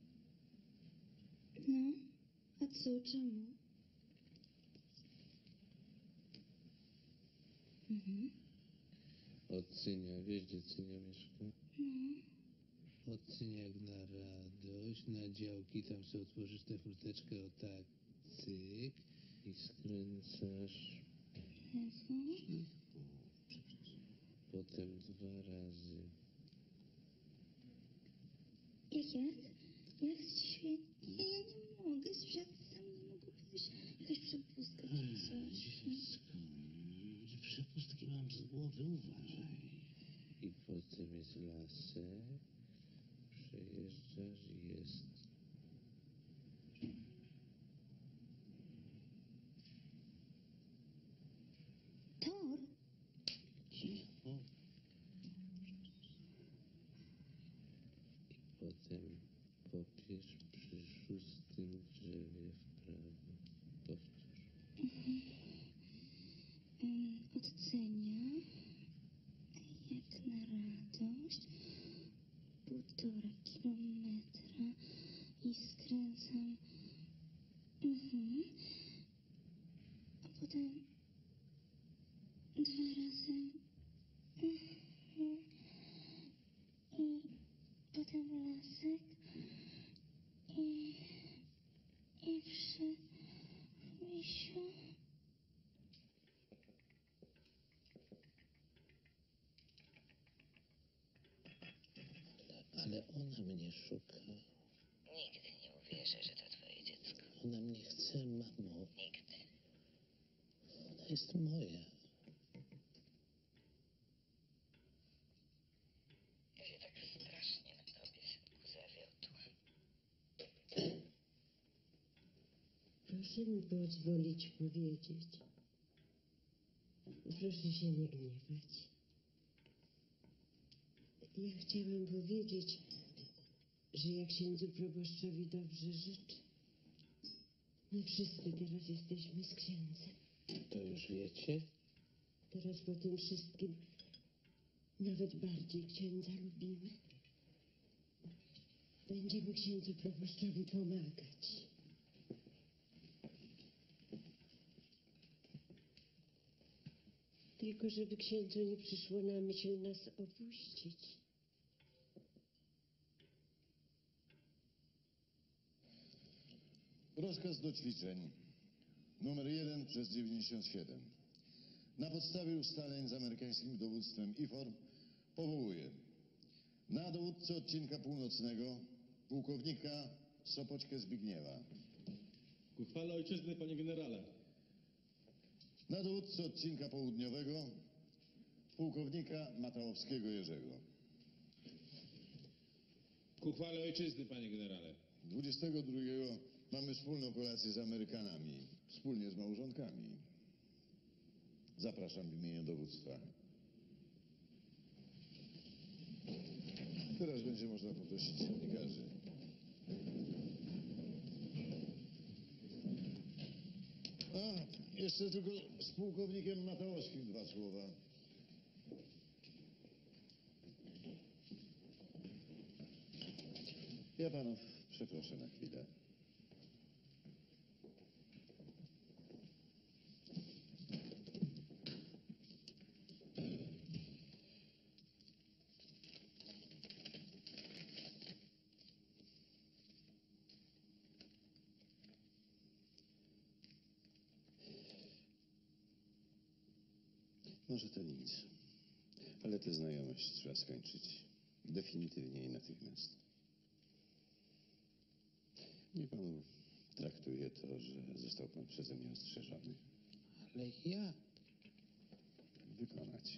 No, a co, czemu? Mhm. Od Cynia, wiesz, gdzie Cynia mieszka? No. Od Cyniak na Radość, na działki, tam sobie otworzysz tę furteczkę o tak, cyk i skręcasz. Jezu. Cicho. Potem dwa razy. Jak, jak? Jak ci świetnie? Ja nie mogę, świat sam nie mogę powiedzieć. Jakaś przepustka czy coś. Dziecko, przepustki mam z głowy, uważaj. I potem jest lasek, przejeżdżasz i jest. Tor? Cicho. I potem popiesz przy szóstym drzewie w prawo. Powtórz. Mhm. Um, Odcenia, jak na Radość, półtora kilometra i skręcam. Mhm. A potem dwa razy. Mhm. I potem lasek. I, i przy misiu. Ale ona mnie szuka. Nigdy nie uwierzę, że to twoje dziecko. Ona mnie chce, mamo. Nigdy. Ona jest moja. Ja się tak strasznie na tobie, synku, zawiodłam. Proszę mi pozwolić powiedzieć. Proszę się nie gniewać. Ja chciałam powiedzieć, że ja księdzu proboszczowi dobrze życzę. My wszyscy teraz jesteśmy z księdzem. To już wiecie? Teraz po tym wszystkim nawet bardziej księdza lubimy. Będziemy księdzu proboszczowi pomagać. Tylko żeby księdzu nie przyszło na myśl nas opuścić. Rozkaz do ćwiczeń. Numer jeden przez dziewięćdziesiąt siedem. Na podstawie ustaleń z amerykańskim dowództwem I F O R powołuję na dowódcę odcinka północnego pułkownika Sopoćkę Zbigniewa. Ku chwale ojczyzny, panie generale. Na dowódcę odcinka południowego pułkownika Matałowskiego Jerzego. Ku chwale ojczyzny, panie generale. dwudziestego drugiego mamy wspólną kolację z Amerykanami, wspólnie z małżonkami. Zapraszam w imieniu dowództwa. Teraz będzie można poprosić dziennikarzy. A, jeszcze tylko z pułkownikiem Matałowskim dwa słowa. Ja panów przeproszę na chwilę. Może to nic, ale tę znajomość trzeba skończyć definitywnie i natychmiast. Nie panu traktuje to, że został pan przeze mnie ostrzeżony. Ale ja... Wykonać.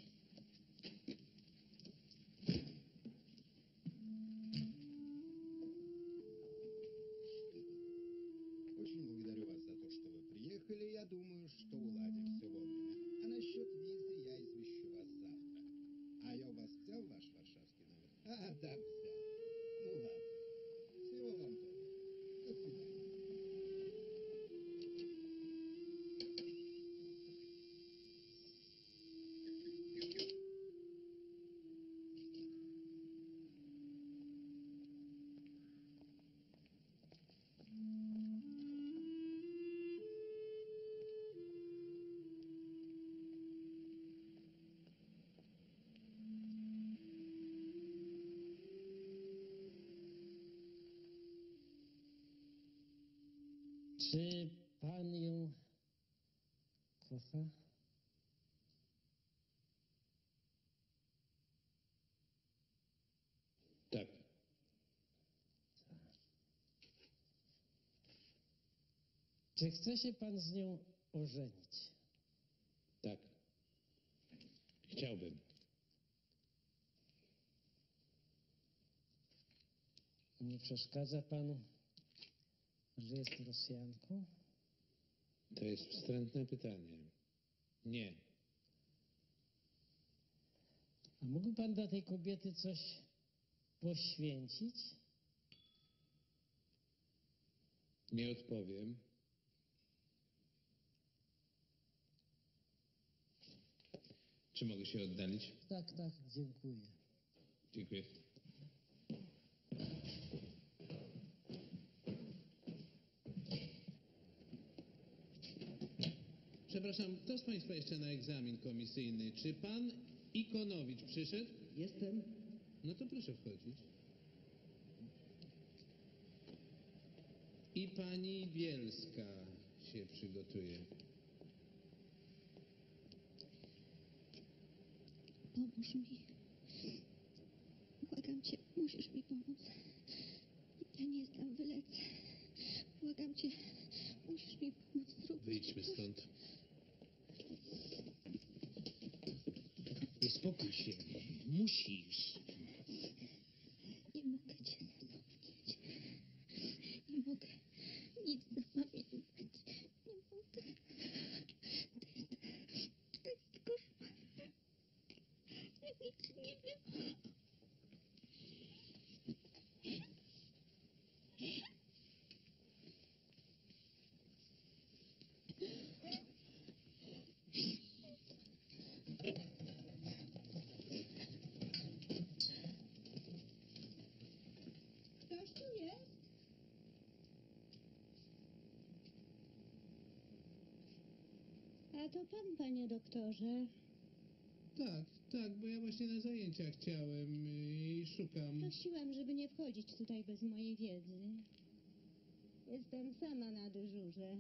Очень благодарю вас за то, что вы приехали. Я думаю, что уладим все вовремя. А насчет визы я извещу вас завтра. А я у вас взял ваш варшавский номер? А, да, взял. Ну ладно. Всего вам доброго. До свидания. Czy pan ją kocha? Tak. Czy chce się pan z nią ożenić? Tak. Chciałbym. Nie przeszkadza panu, że jest Rosjanką? To jest wstrętne pytanie. Nie. A mógł pan dla tej kobiety coś poświęcić? Nie odpowiem. Czy mogę się oddalić? Tak, tak, dziękuję. Dziękuję. Przepraszam, kto z państwa jeszcze na egzamin komisyjny? Czy pan Ikonowicz przyszedł? Jestem. No to proszę wchodzić. I pani Bielska się przygotuje. Pomóż mi. Błagam cię, musisz mi pomóc. Ja nie znam wylecę. Błagam cię, musisz mi pomóc. Zrób Wyjdźmy coś. stąd. Uspokój się. Musisz. Nie mogę cię zapomnieć. Nie mogę nic zapamiętać. Nie mogę. To jest, to jest koszmar. Ja nic nie wiem. A to pan, panie doktorze. Tak, tak, bo ja właśnie na zajęcia chciałem i szukam. Prosiłam, żeby nie wchodzić tutaj bez mojej wiedzy. Jestem sama na dyżurze.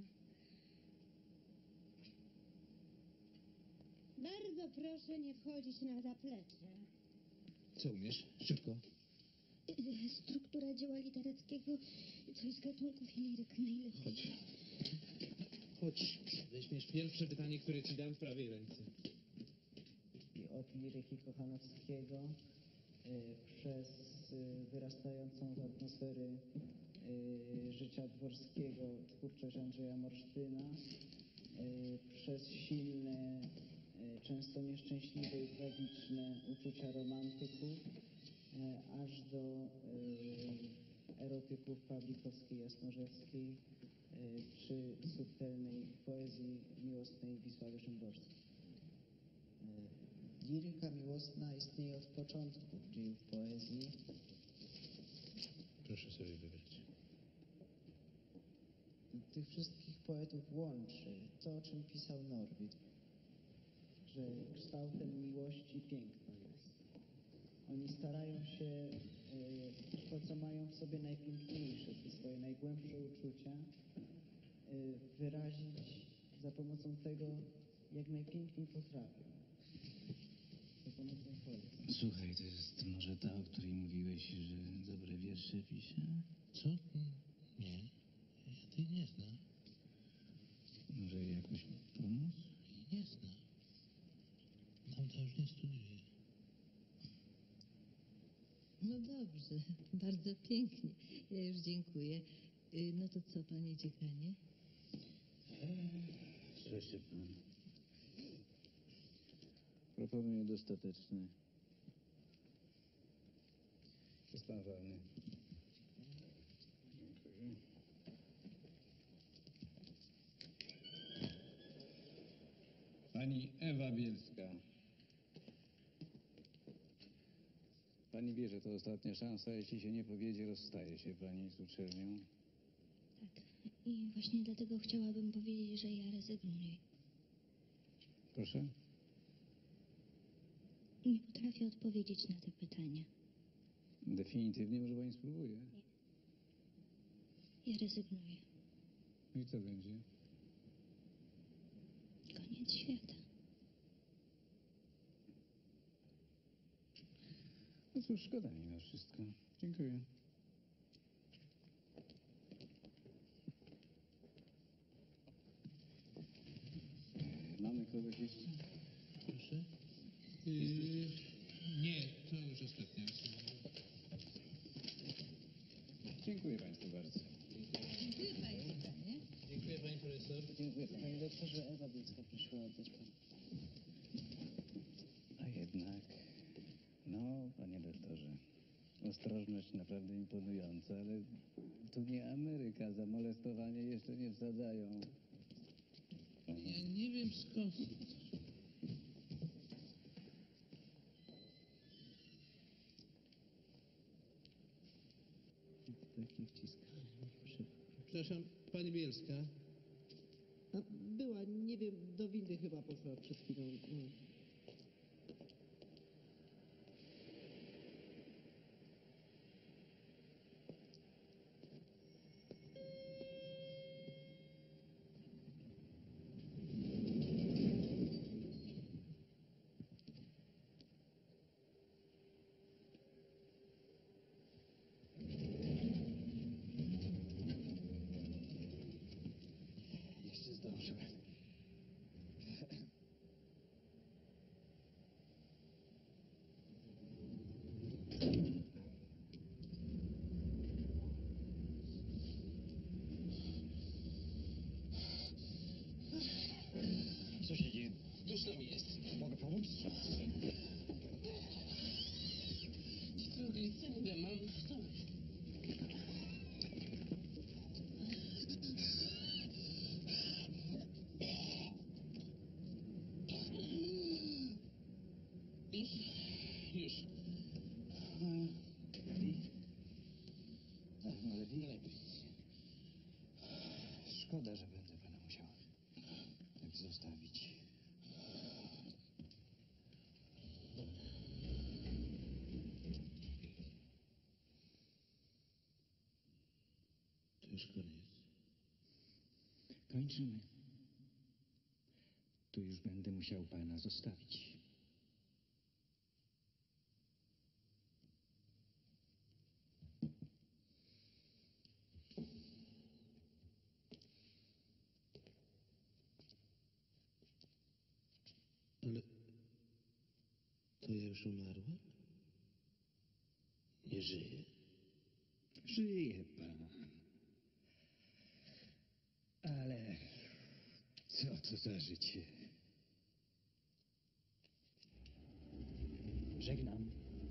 Bardzo proszę nie wchodzić na zaplecze. Co umiesz? Szybko. Struktura dzieła literackiego, coś z gatunków i liryk najlepiej. Chodź. Chodź. Weźmiesz pierwsze pytanie, które ci dam w prawej ręce. I od liryki Kochanowskiego y, przez y, wyrastającą z atmosfery y, życia dworskiego twórczość Andrzeja Morsztyna, y, przez silne, y, często nieszczęśliwe i tragiczne uczucia romantyków, y, aż do y, erotyków Pawlikowskiej, Jasnorzewskiej, y, czy subtelnej poezji miłosnej Wisławy Szymborskiej. Liryka miłosna istnieje od początku dziejów poezji. Proszę sobie wybrać. Tych wszystkich poetów łączy to, o czym pisał Norwid, że kształtem miłości piękno jest. Oni starają się y, to, co mają w sobie najpiękniejsze, te swoje najgłębsze uczucia, y, wyrazić za pomocą tego, jak najpiękniej potrafią. Słuchaj, to jest może ta, o której mówiłeś, że dobre wiersze pisze? Co? Nie. Ja tej nie znam. Może jej jakoś pomóc? Nie znam. Tamta już nie studiuje. No dobrze, bardzo pięknie. Ja już dziękuję. Y, No to co, panie dziekanie? Proszę pan. Proponuję dostateczny. Jest pan wolny. Dziękuję. Pani Ewa Bielska. Pani wie, że to ostatnia szansa. Jeśli się nie powiedzie, rozstaje się pani z uczelnią. Tak. I właśnie dlatego chciałabym powiedzieć, że ja rezygnuję. Proszę? Nie potrafię odpowiedzieć na te pytania. Definitywnie może pani spróbuje. Ja rezygnuję. No i co będzie? Koniec świata. No cóż, szkoda mi na wszystko. Dziękuję. Mamy kogoś jeszcze? Proszę? Yy, nie, to już ostatnia osoba. Dziękuję państwu bardzo. Dziękuję państwu, nie? Dziękuję pani profesor. Dziękuję. Panie doktorze, Ewa Bielska prosiła oddać pan. A jednak, no, panie doktorze, ostrożność naprawdę imponująca, ale tu nie Ameryka, za molestowanie jeszcze nie wsadzają. Ja nie wiem skąd. Taki wcisk. Przepraszam, pani Bielska. A była, nie wiem, do windy chyba poszła przed chwilą. No. Jeszcze zdążyłem. Co się dzieje? Cóż tam jest? Mogę pomóc? Z drugiej strony mam coś. Już, już. Lepiej? No lepiej? Lepiej. Szkoda, że będę pana musiał tak zostawić. To już koniec. Kończymy. Tu już będę musiał pana zostawić. Ale to ja już umarłem? Nie żyję? Żyje pan. Ale co to za życie? Żegnam.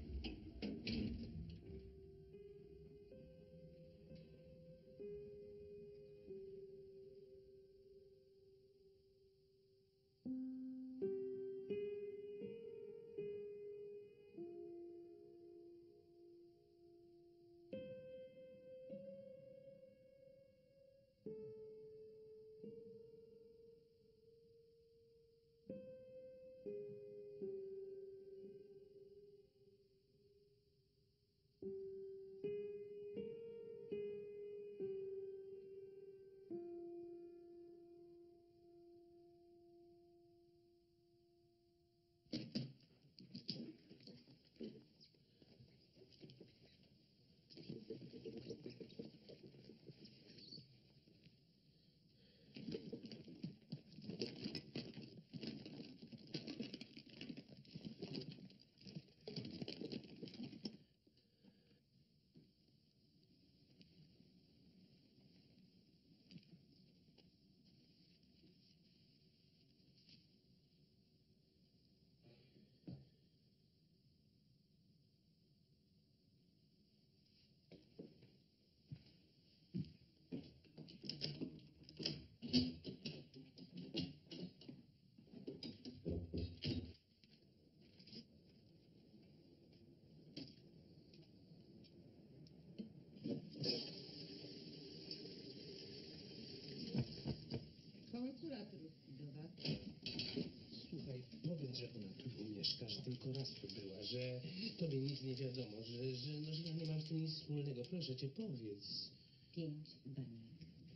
Słuchaj, powiedz, że ona tu mieszka, że tylko raz tu była, że tobie nic nie wiadomo, że, że, no, że ja nie mam z tym nic wspólnego. Proszę cię, powiedz. Pięć baniek.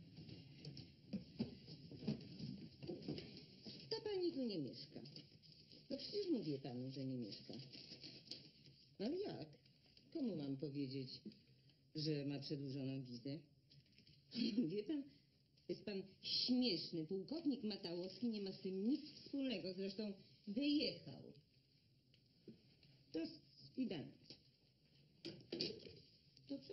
Ta pani tu nie mieszka. No przecież mówię panu, że nie mieszka. Ale jak? Komu mam powiedzieć, że ma przedłużoną wizę? Wie pan, jest pan śmieszny. Pułkownik Matałowski nie ma z tym nic wspólnego. Zresztą wyjechał. Do swidania. Dobrze?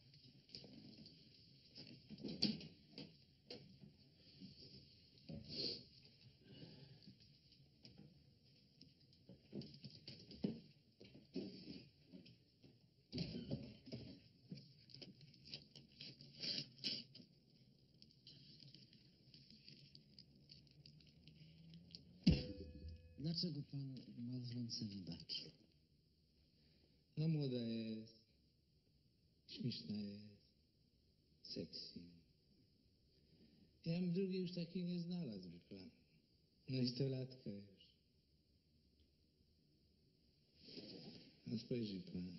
Dlaczego pan małżonce wybaczył? No młoda jest, śmieszna jest, sexy. Ja bym drugiej już takiej nie znalazł, wie pan. No i stolatka już. No spojrzy pan.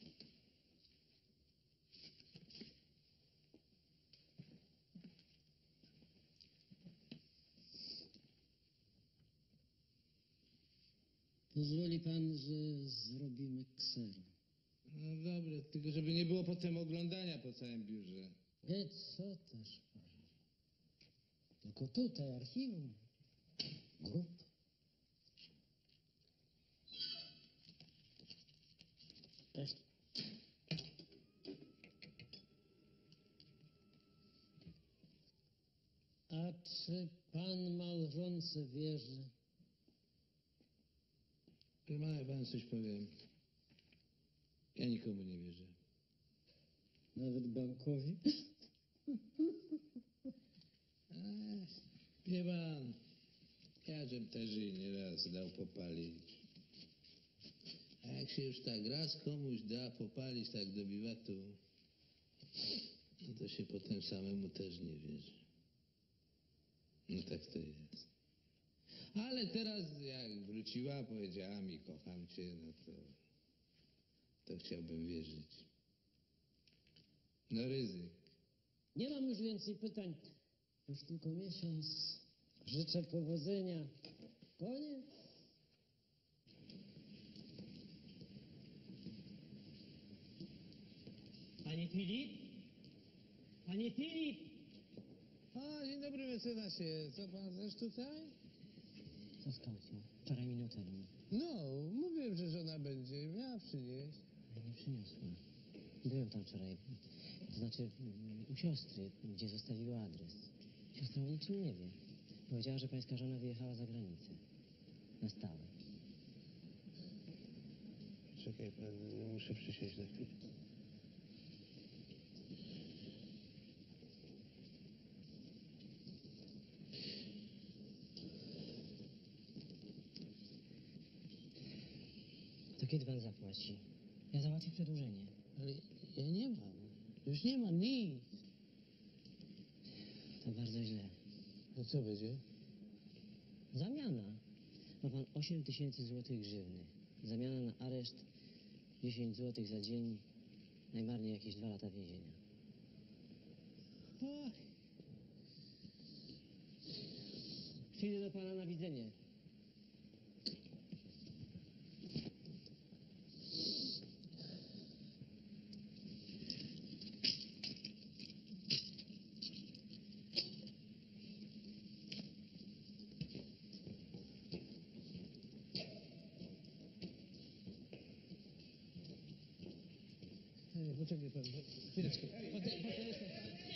Pozwoli pan, że zrobimy ksero. No dobra, tylko żeby nie było potem oglądania po całym biurze. Nie, co też pan. Tylko tutaj archiwum. Grup. Cześć. A czy pan małżonce wierzy? Chyba ja panu coś powiem. Ja nikomu nie wierzę. Nawet bankowi? Ech, wie pan, ja żem też jej nieraz dał popalić. A jak się już tak raz komuś da popalić tak do biwatu, no to się potem samemu też nie wierzy. No tak to jest. Ale teraz jak wróciła, powiedziała mi kocham cię, no to, to chciałbym wierzyć. No ryzyk. Nie mam już więcej pytań. Już tylko miesiąc. Życzę powodzenia. Koniec. Panie Filip? Panie Filip! O, dzień dobry mecenasie. Co pan też tutaj? Co z kaucją? Wczoraj minął termin. No, mówiłem, że żona będzie. Miała przynieść. Nie przyniosła. Byłem tam wczoraj. To znaczy mm, u siostry, gdzie zostawiła adres. Siostra o niczym nie wie. Powiedziała, że pańska żona wyjechała za granicę. Na stałe. Czekaj pan, muszę przysiąść na chwilę. To kiedy pan zapłaci? Ja załatwię przedłużenie. Ale ja nie mam. Już nie mam nic. To bardzo źle. No co będzie? Zamiana. Ma pan osiem tysięcy złotych grzywny. Zamiana na areszt dziesięć złotych za dzień. Najmarniej jakieś dwa lata więzienia. Ach. Przyjdę do pana na widzenie. Ej, poczekaj pan, chwileczkę. Po, te, po telefon.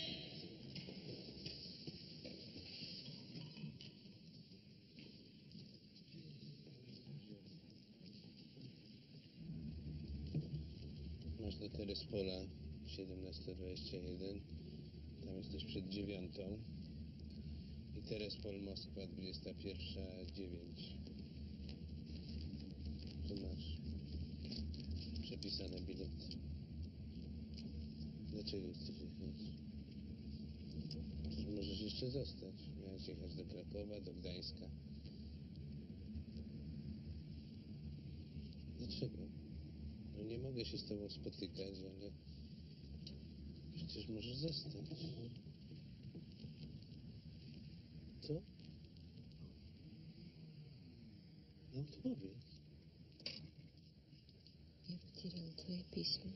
Masz do Terespola siedemnaście dwadzieścia jeden. Tam jesteś przed dziewiątą. I Terespol Moskwa dwudziesta pierwsza dziewięć. Tu masz przepisane bilety. Dlaczego chcesz jechać? Przecież możesz jeszcze zostać. Miałeś jechać do Krakowa, do Gdańska. Dlaczego? No nie mogę się z tobą spotykać, ale przecież możesz zostać. Co? No odpowiedz. Я потеряла твои письма.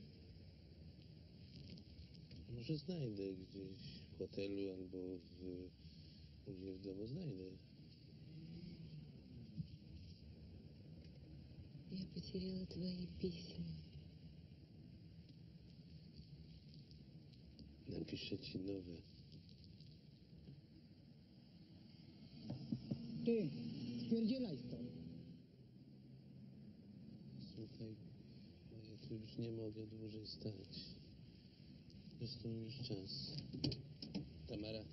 Może znajdę gdzieś w hotelu albo w, u mnie w domu znajdę. Я потеряла твои письма. Napiszę ci nowe. Ty, spierdzielaj stąd. Słuchaj, ja tu już nie mogę dłużej stać. Zresztą już czas. Tamara,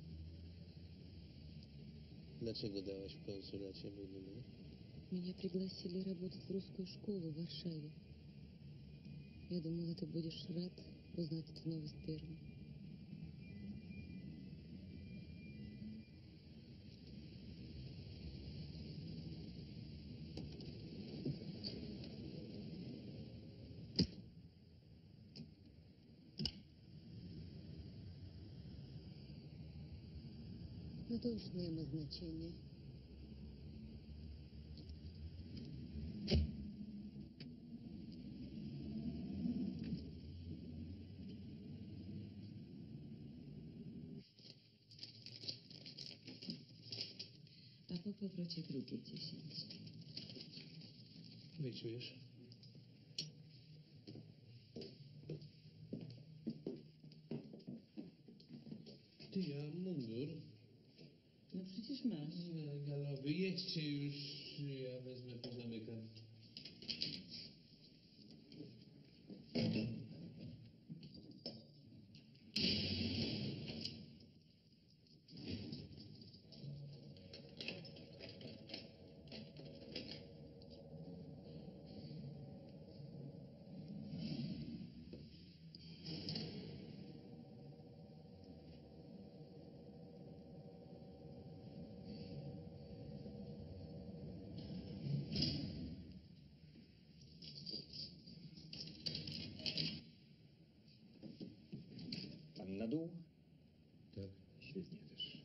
dlaczego dałaś w konsulacie mój numer? Меня пригласили работать в русскую школу в Варшаве. Я думала, ты будешь рад узнать эту новость первым. No to już nie ma znaczenia. A po powrocie drugie dziesięć. Weźmiesz? Ty, ja mam mundur. No przecież masz. Nie, galowy, jedźcie już, ja wezmę, pozamykam. dół? Tak. Świetnie też.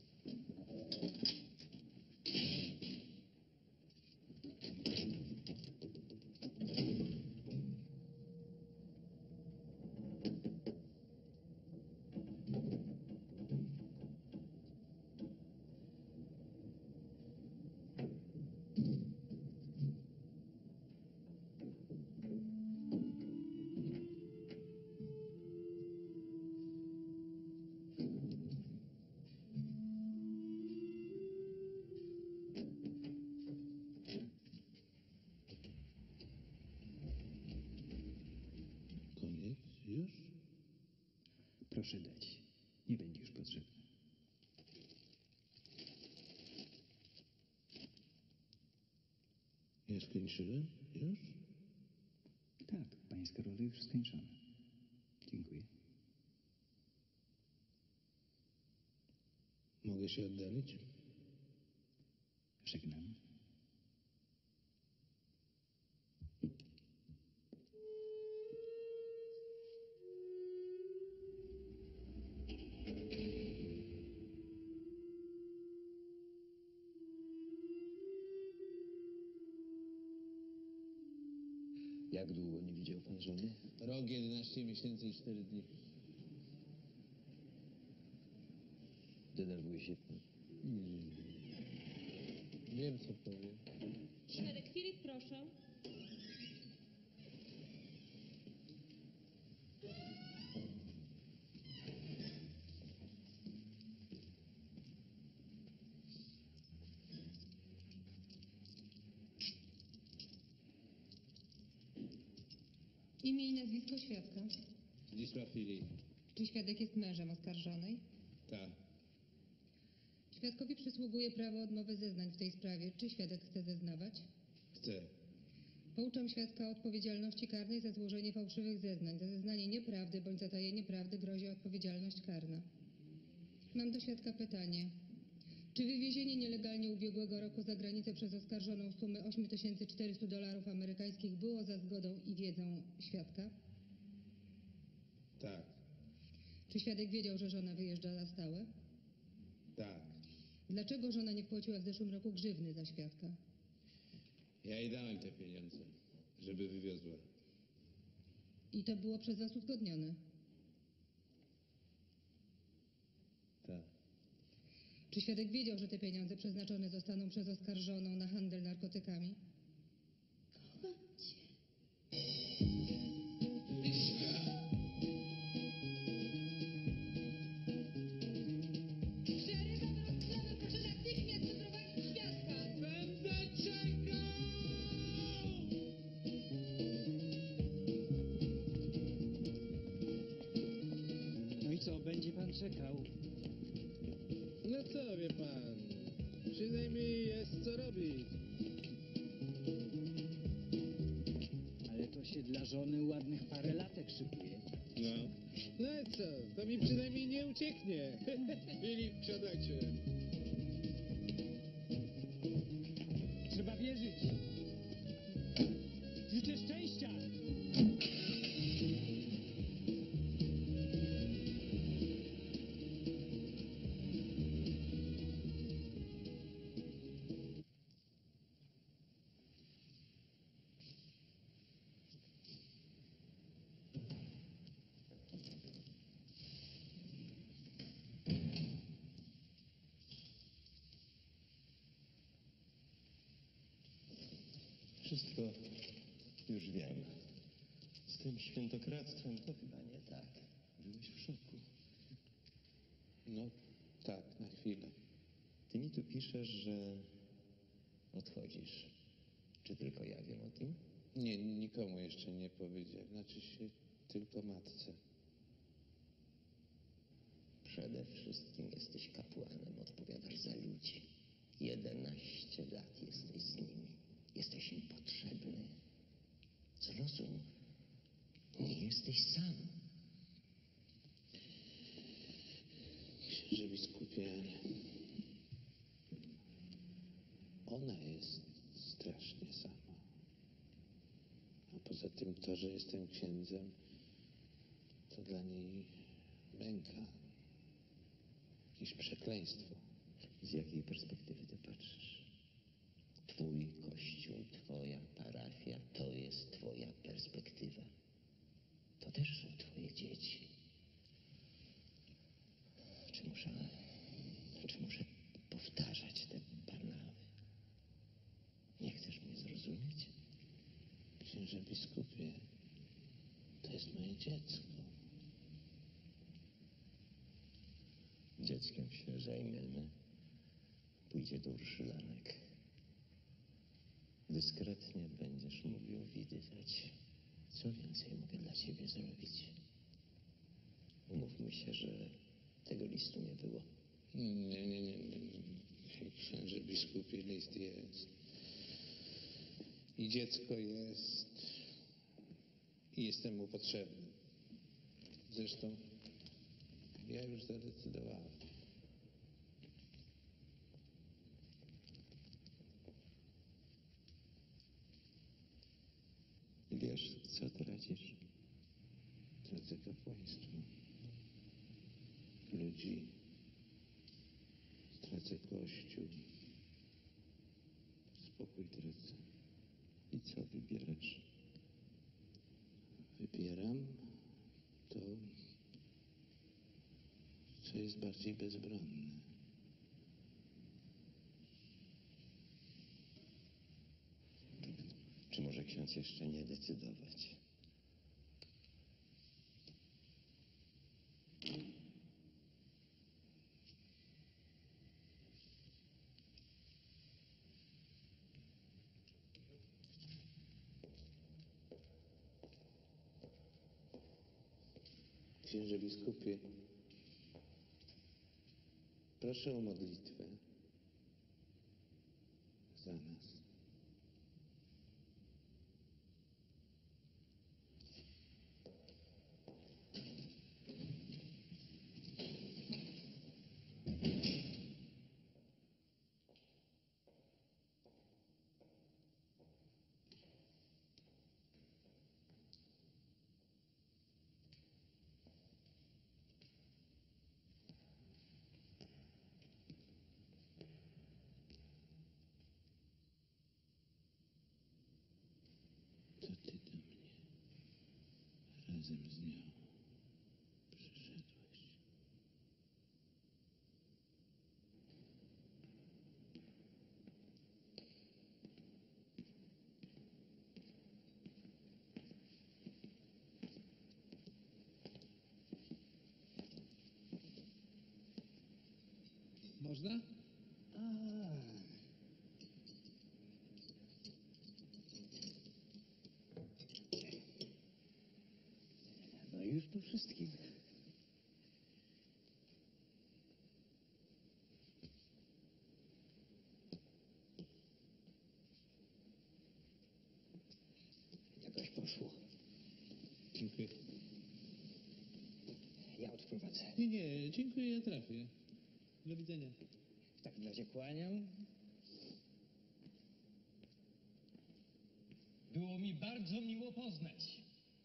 Koniec już? Proszę dać. Nie będzie już potrzebny. Ja skończyłem? Już? Tak, pańska rola już skończona. Dziękuję. Mogę się oddalić? Żegnam. Jak długo nie widział pan żony? Rok, jedenaście miesięcy i cztery dni. Denerwuje się pan? Nie. Wiem, co powiem. Świadek Filip, proszę. Imię i nazwisko świadka. Zdzisław Filip. Czy świadek jest mężem oskarżonej? Tak. Świadkowi przysługuje prawo odmowy zeznań w tej sprawie. Czy świadek chce zeznawać? Chcę. Pouczam świadka o odpowiedzialności karnej za złożenie fałszywych zeznań. Za zeznanie nieprawdy bądź zatajenie prawdy grozi odpowiedzialność karna. Mam do świadka pytanie. Czy wywiezienie nielegalnie ubiegłego roku za granicę przez oskarżoną sumy osiem tysięcy czterysta dolarów amerykańskich było za zgodą i wiedzą świadka? Tak. Czy świadek wiedział, że żona wyjeżdża na stałe? Tak. Dlaczego żona nie wpłaciła w zeszłym roku grzywny za świadka? Ja jej dałem te pieniądze, żeby wywiozła. I to było przez was uzgodnione? Tak. Czy świadek wiedział, że te pieniądze przeznaczone zostaną przez oskarżoną na handel narkotykami? Kocham cię. Przerywam rozprawę, proszę natychmiast wyprowadzić świadka! Będę czekał! No i co, będzie pan czekał? No co wie pan? Przynajmniej jest co robić. Ale to się dla żony ładnych parę latek szykuje. No. No i co? To mi przynajmniej nie ucieknie. Filip, siadajcie. Trzeba wierzyć. Życzę szczęścia! Wszystko już wiem. Z tym świętokradztwem to chyba nie tak. Byłeś w szoku. No tak, na chwilę. Ty mi tu piszesz, że odchodzisz. Czy tylko ja wiem o tym? Nie, nikomu jeszcze nie powiedziałem. Znaczy się tylko matce. Przede wszystkim jesteś kapłanem, odpowiadasz za ludzi. Jedenaście lat jesteś z nimi. Jesteś im potrzebny. Zrozum, nie jesteś sam. Księże biskupie, ona jest strasznie sama. A poza tym to, że jestem księdzem, to dla niej męka. klęta. Jakieś przekleństwo. Z jakiej perspektywy ty patrzysz? Twój kościół, twoja parafia, to jest twoja perspektywa. To też są twoje dzieci. Czy muszę, czy muszę powtarzać te banały? Nie chcesz mnie zrozumieć? Księże biskupie, to jest moje dziecko. Dzieckiem się zajmiemy. Pójdzie do urszylanek. Dyskretnie będziesz mógł ją widywać. Co więcej mogę dla ciebie zrobić? Umówmy się, że tego listu nie było. Nie, nie, nie, nie. nie. Księże biskupie, list jest. I dziecko jest. I jestem mu potrzebny. Zresztą ja już zadecydowałem. Wiesz, co tracisz? Tracę kapłaństwo. Ludzi. Tracę kościół. Spokój tracę. I co wybierasz? Wybieram to, co jest bardziej bezbronne. Czy może ksiądz jeszcze nie decydować? Księże biskupie, proszę o modlitwę za nas. To ty do mnie razem z nią przyszedłeś. Można? No już po wszystkim. Jakoś poszło. Dziękuję. Ja odprowadzę. Nie, nie, dziękuję, ja trafię. Do widzenia. W takim razie kłaniam. Było mi bardzo miło poznać.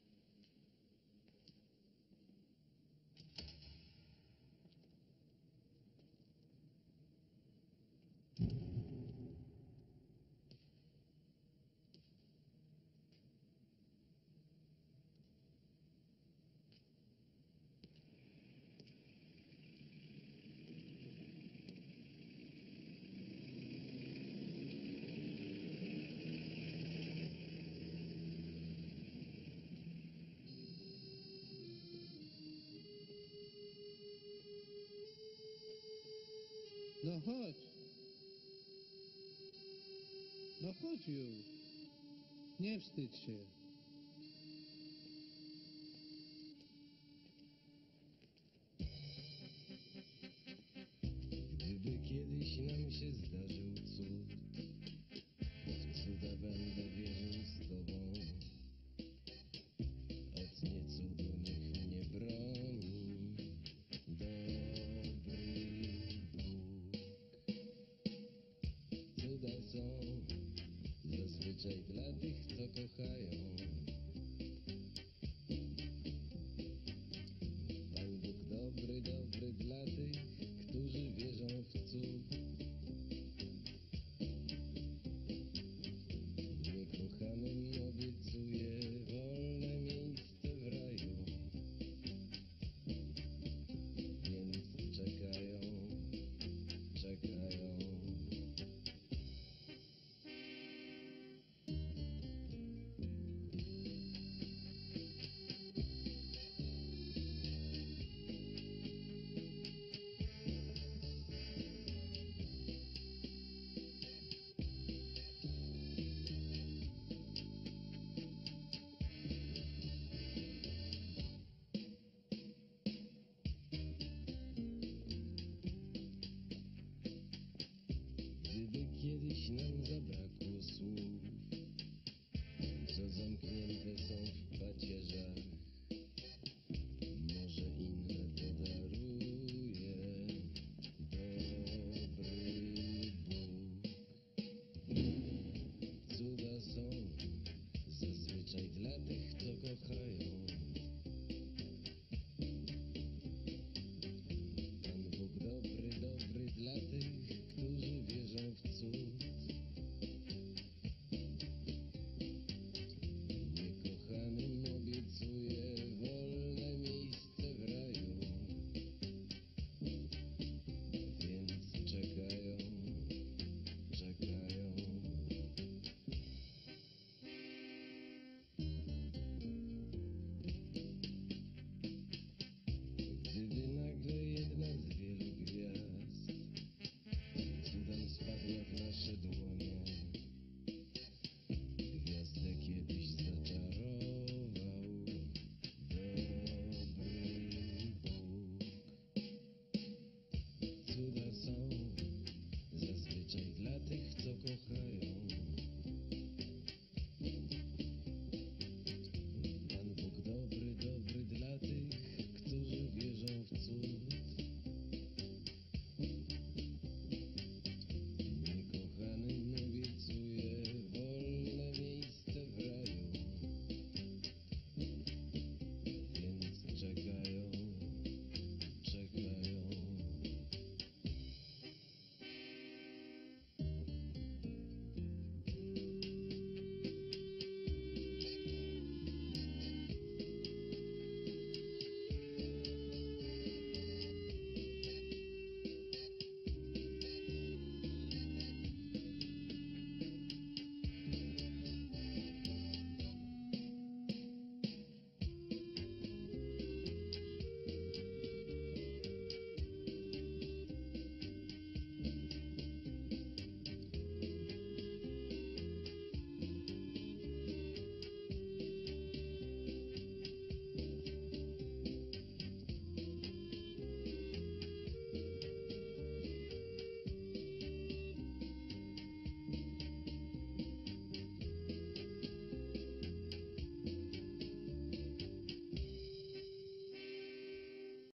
No chodź. No chodź już. Nie wstydź się. Gdyby kiedyś nam się zdarzył cud, w cuda będę wierzył z tobą. Od niecudu niech mnie broni dobry Bóg. Cuda są zazwyczaj dla tych, co kochają. Pan Bóg dobry kiedyś nam zabrakło słów, co zamknięte są w pacierzach. Może inne podaruje dobry Bóg. Cuda są zazwyczaj dla tych, co kochają. Pan Bóg dobry, dobry dla tych, którzy wierzą w cud. Niekochanym obiecuje wolne miejsce w raju, więc czekają, czekają. Gdyby nagle jedna z wielu gwiazd cudem spadła w nasze dłonie, gwiazdę kiedyś zaczarował dobry Bóg. Cuda są zazwyczaj dla tych, co kochają.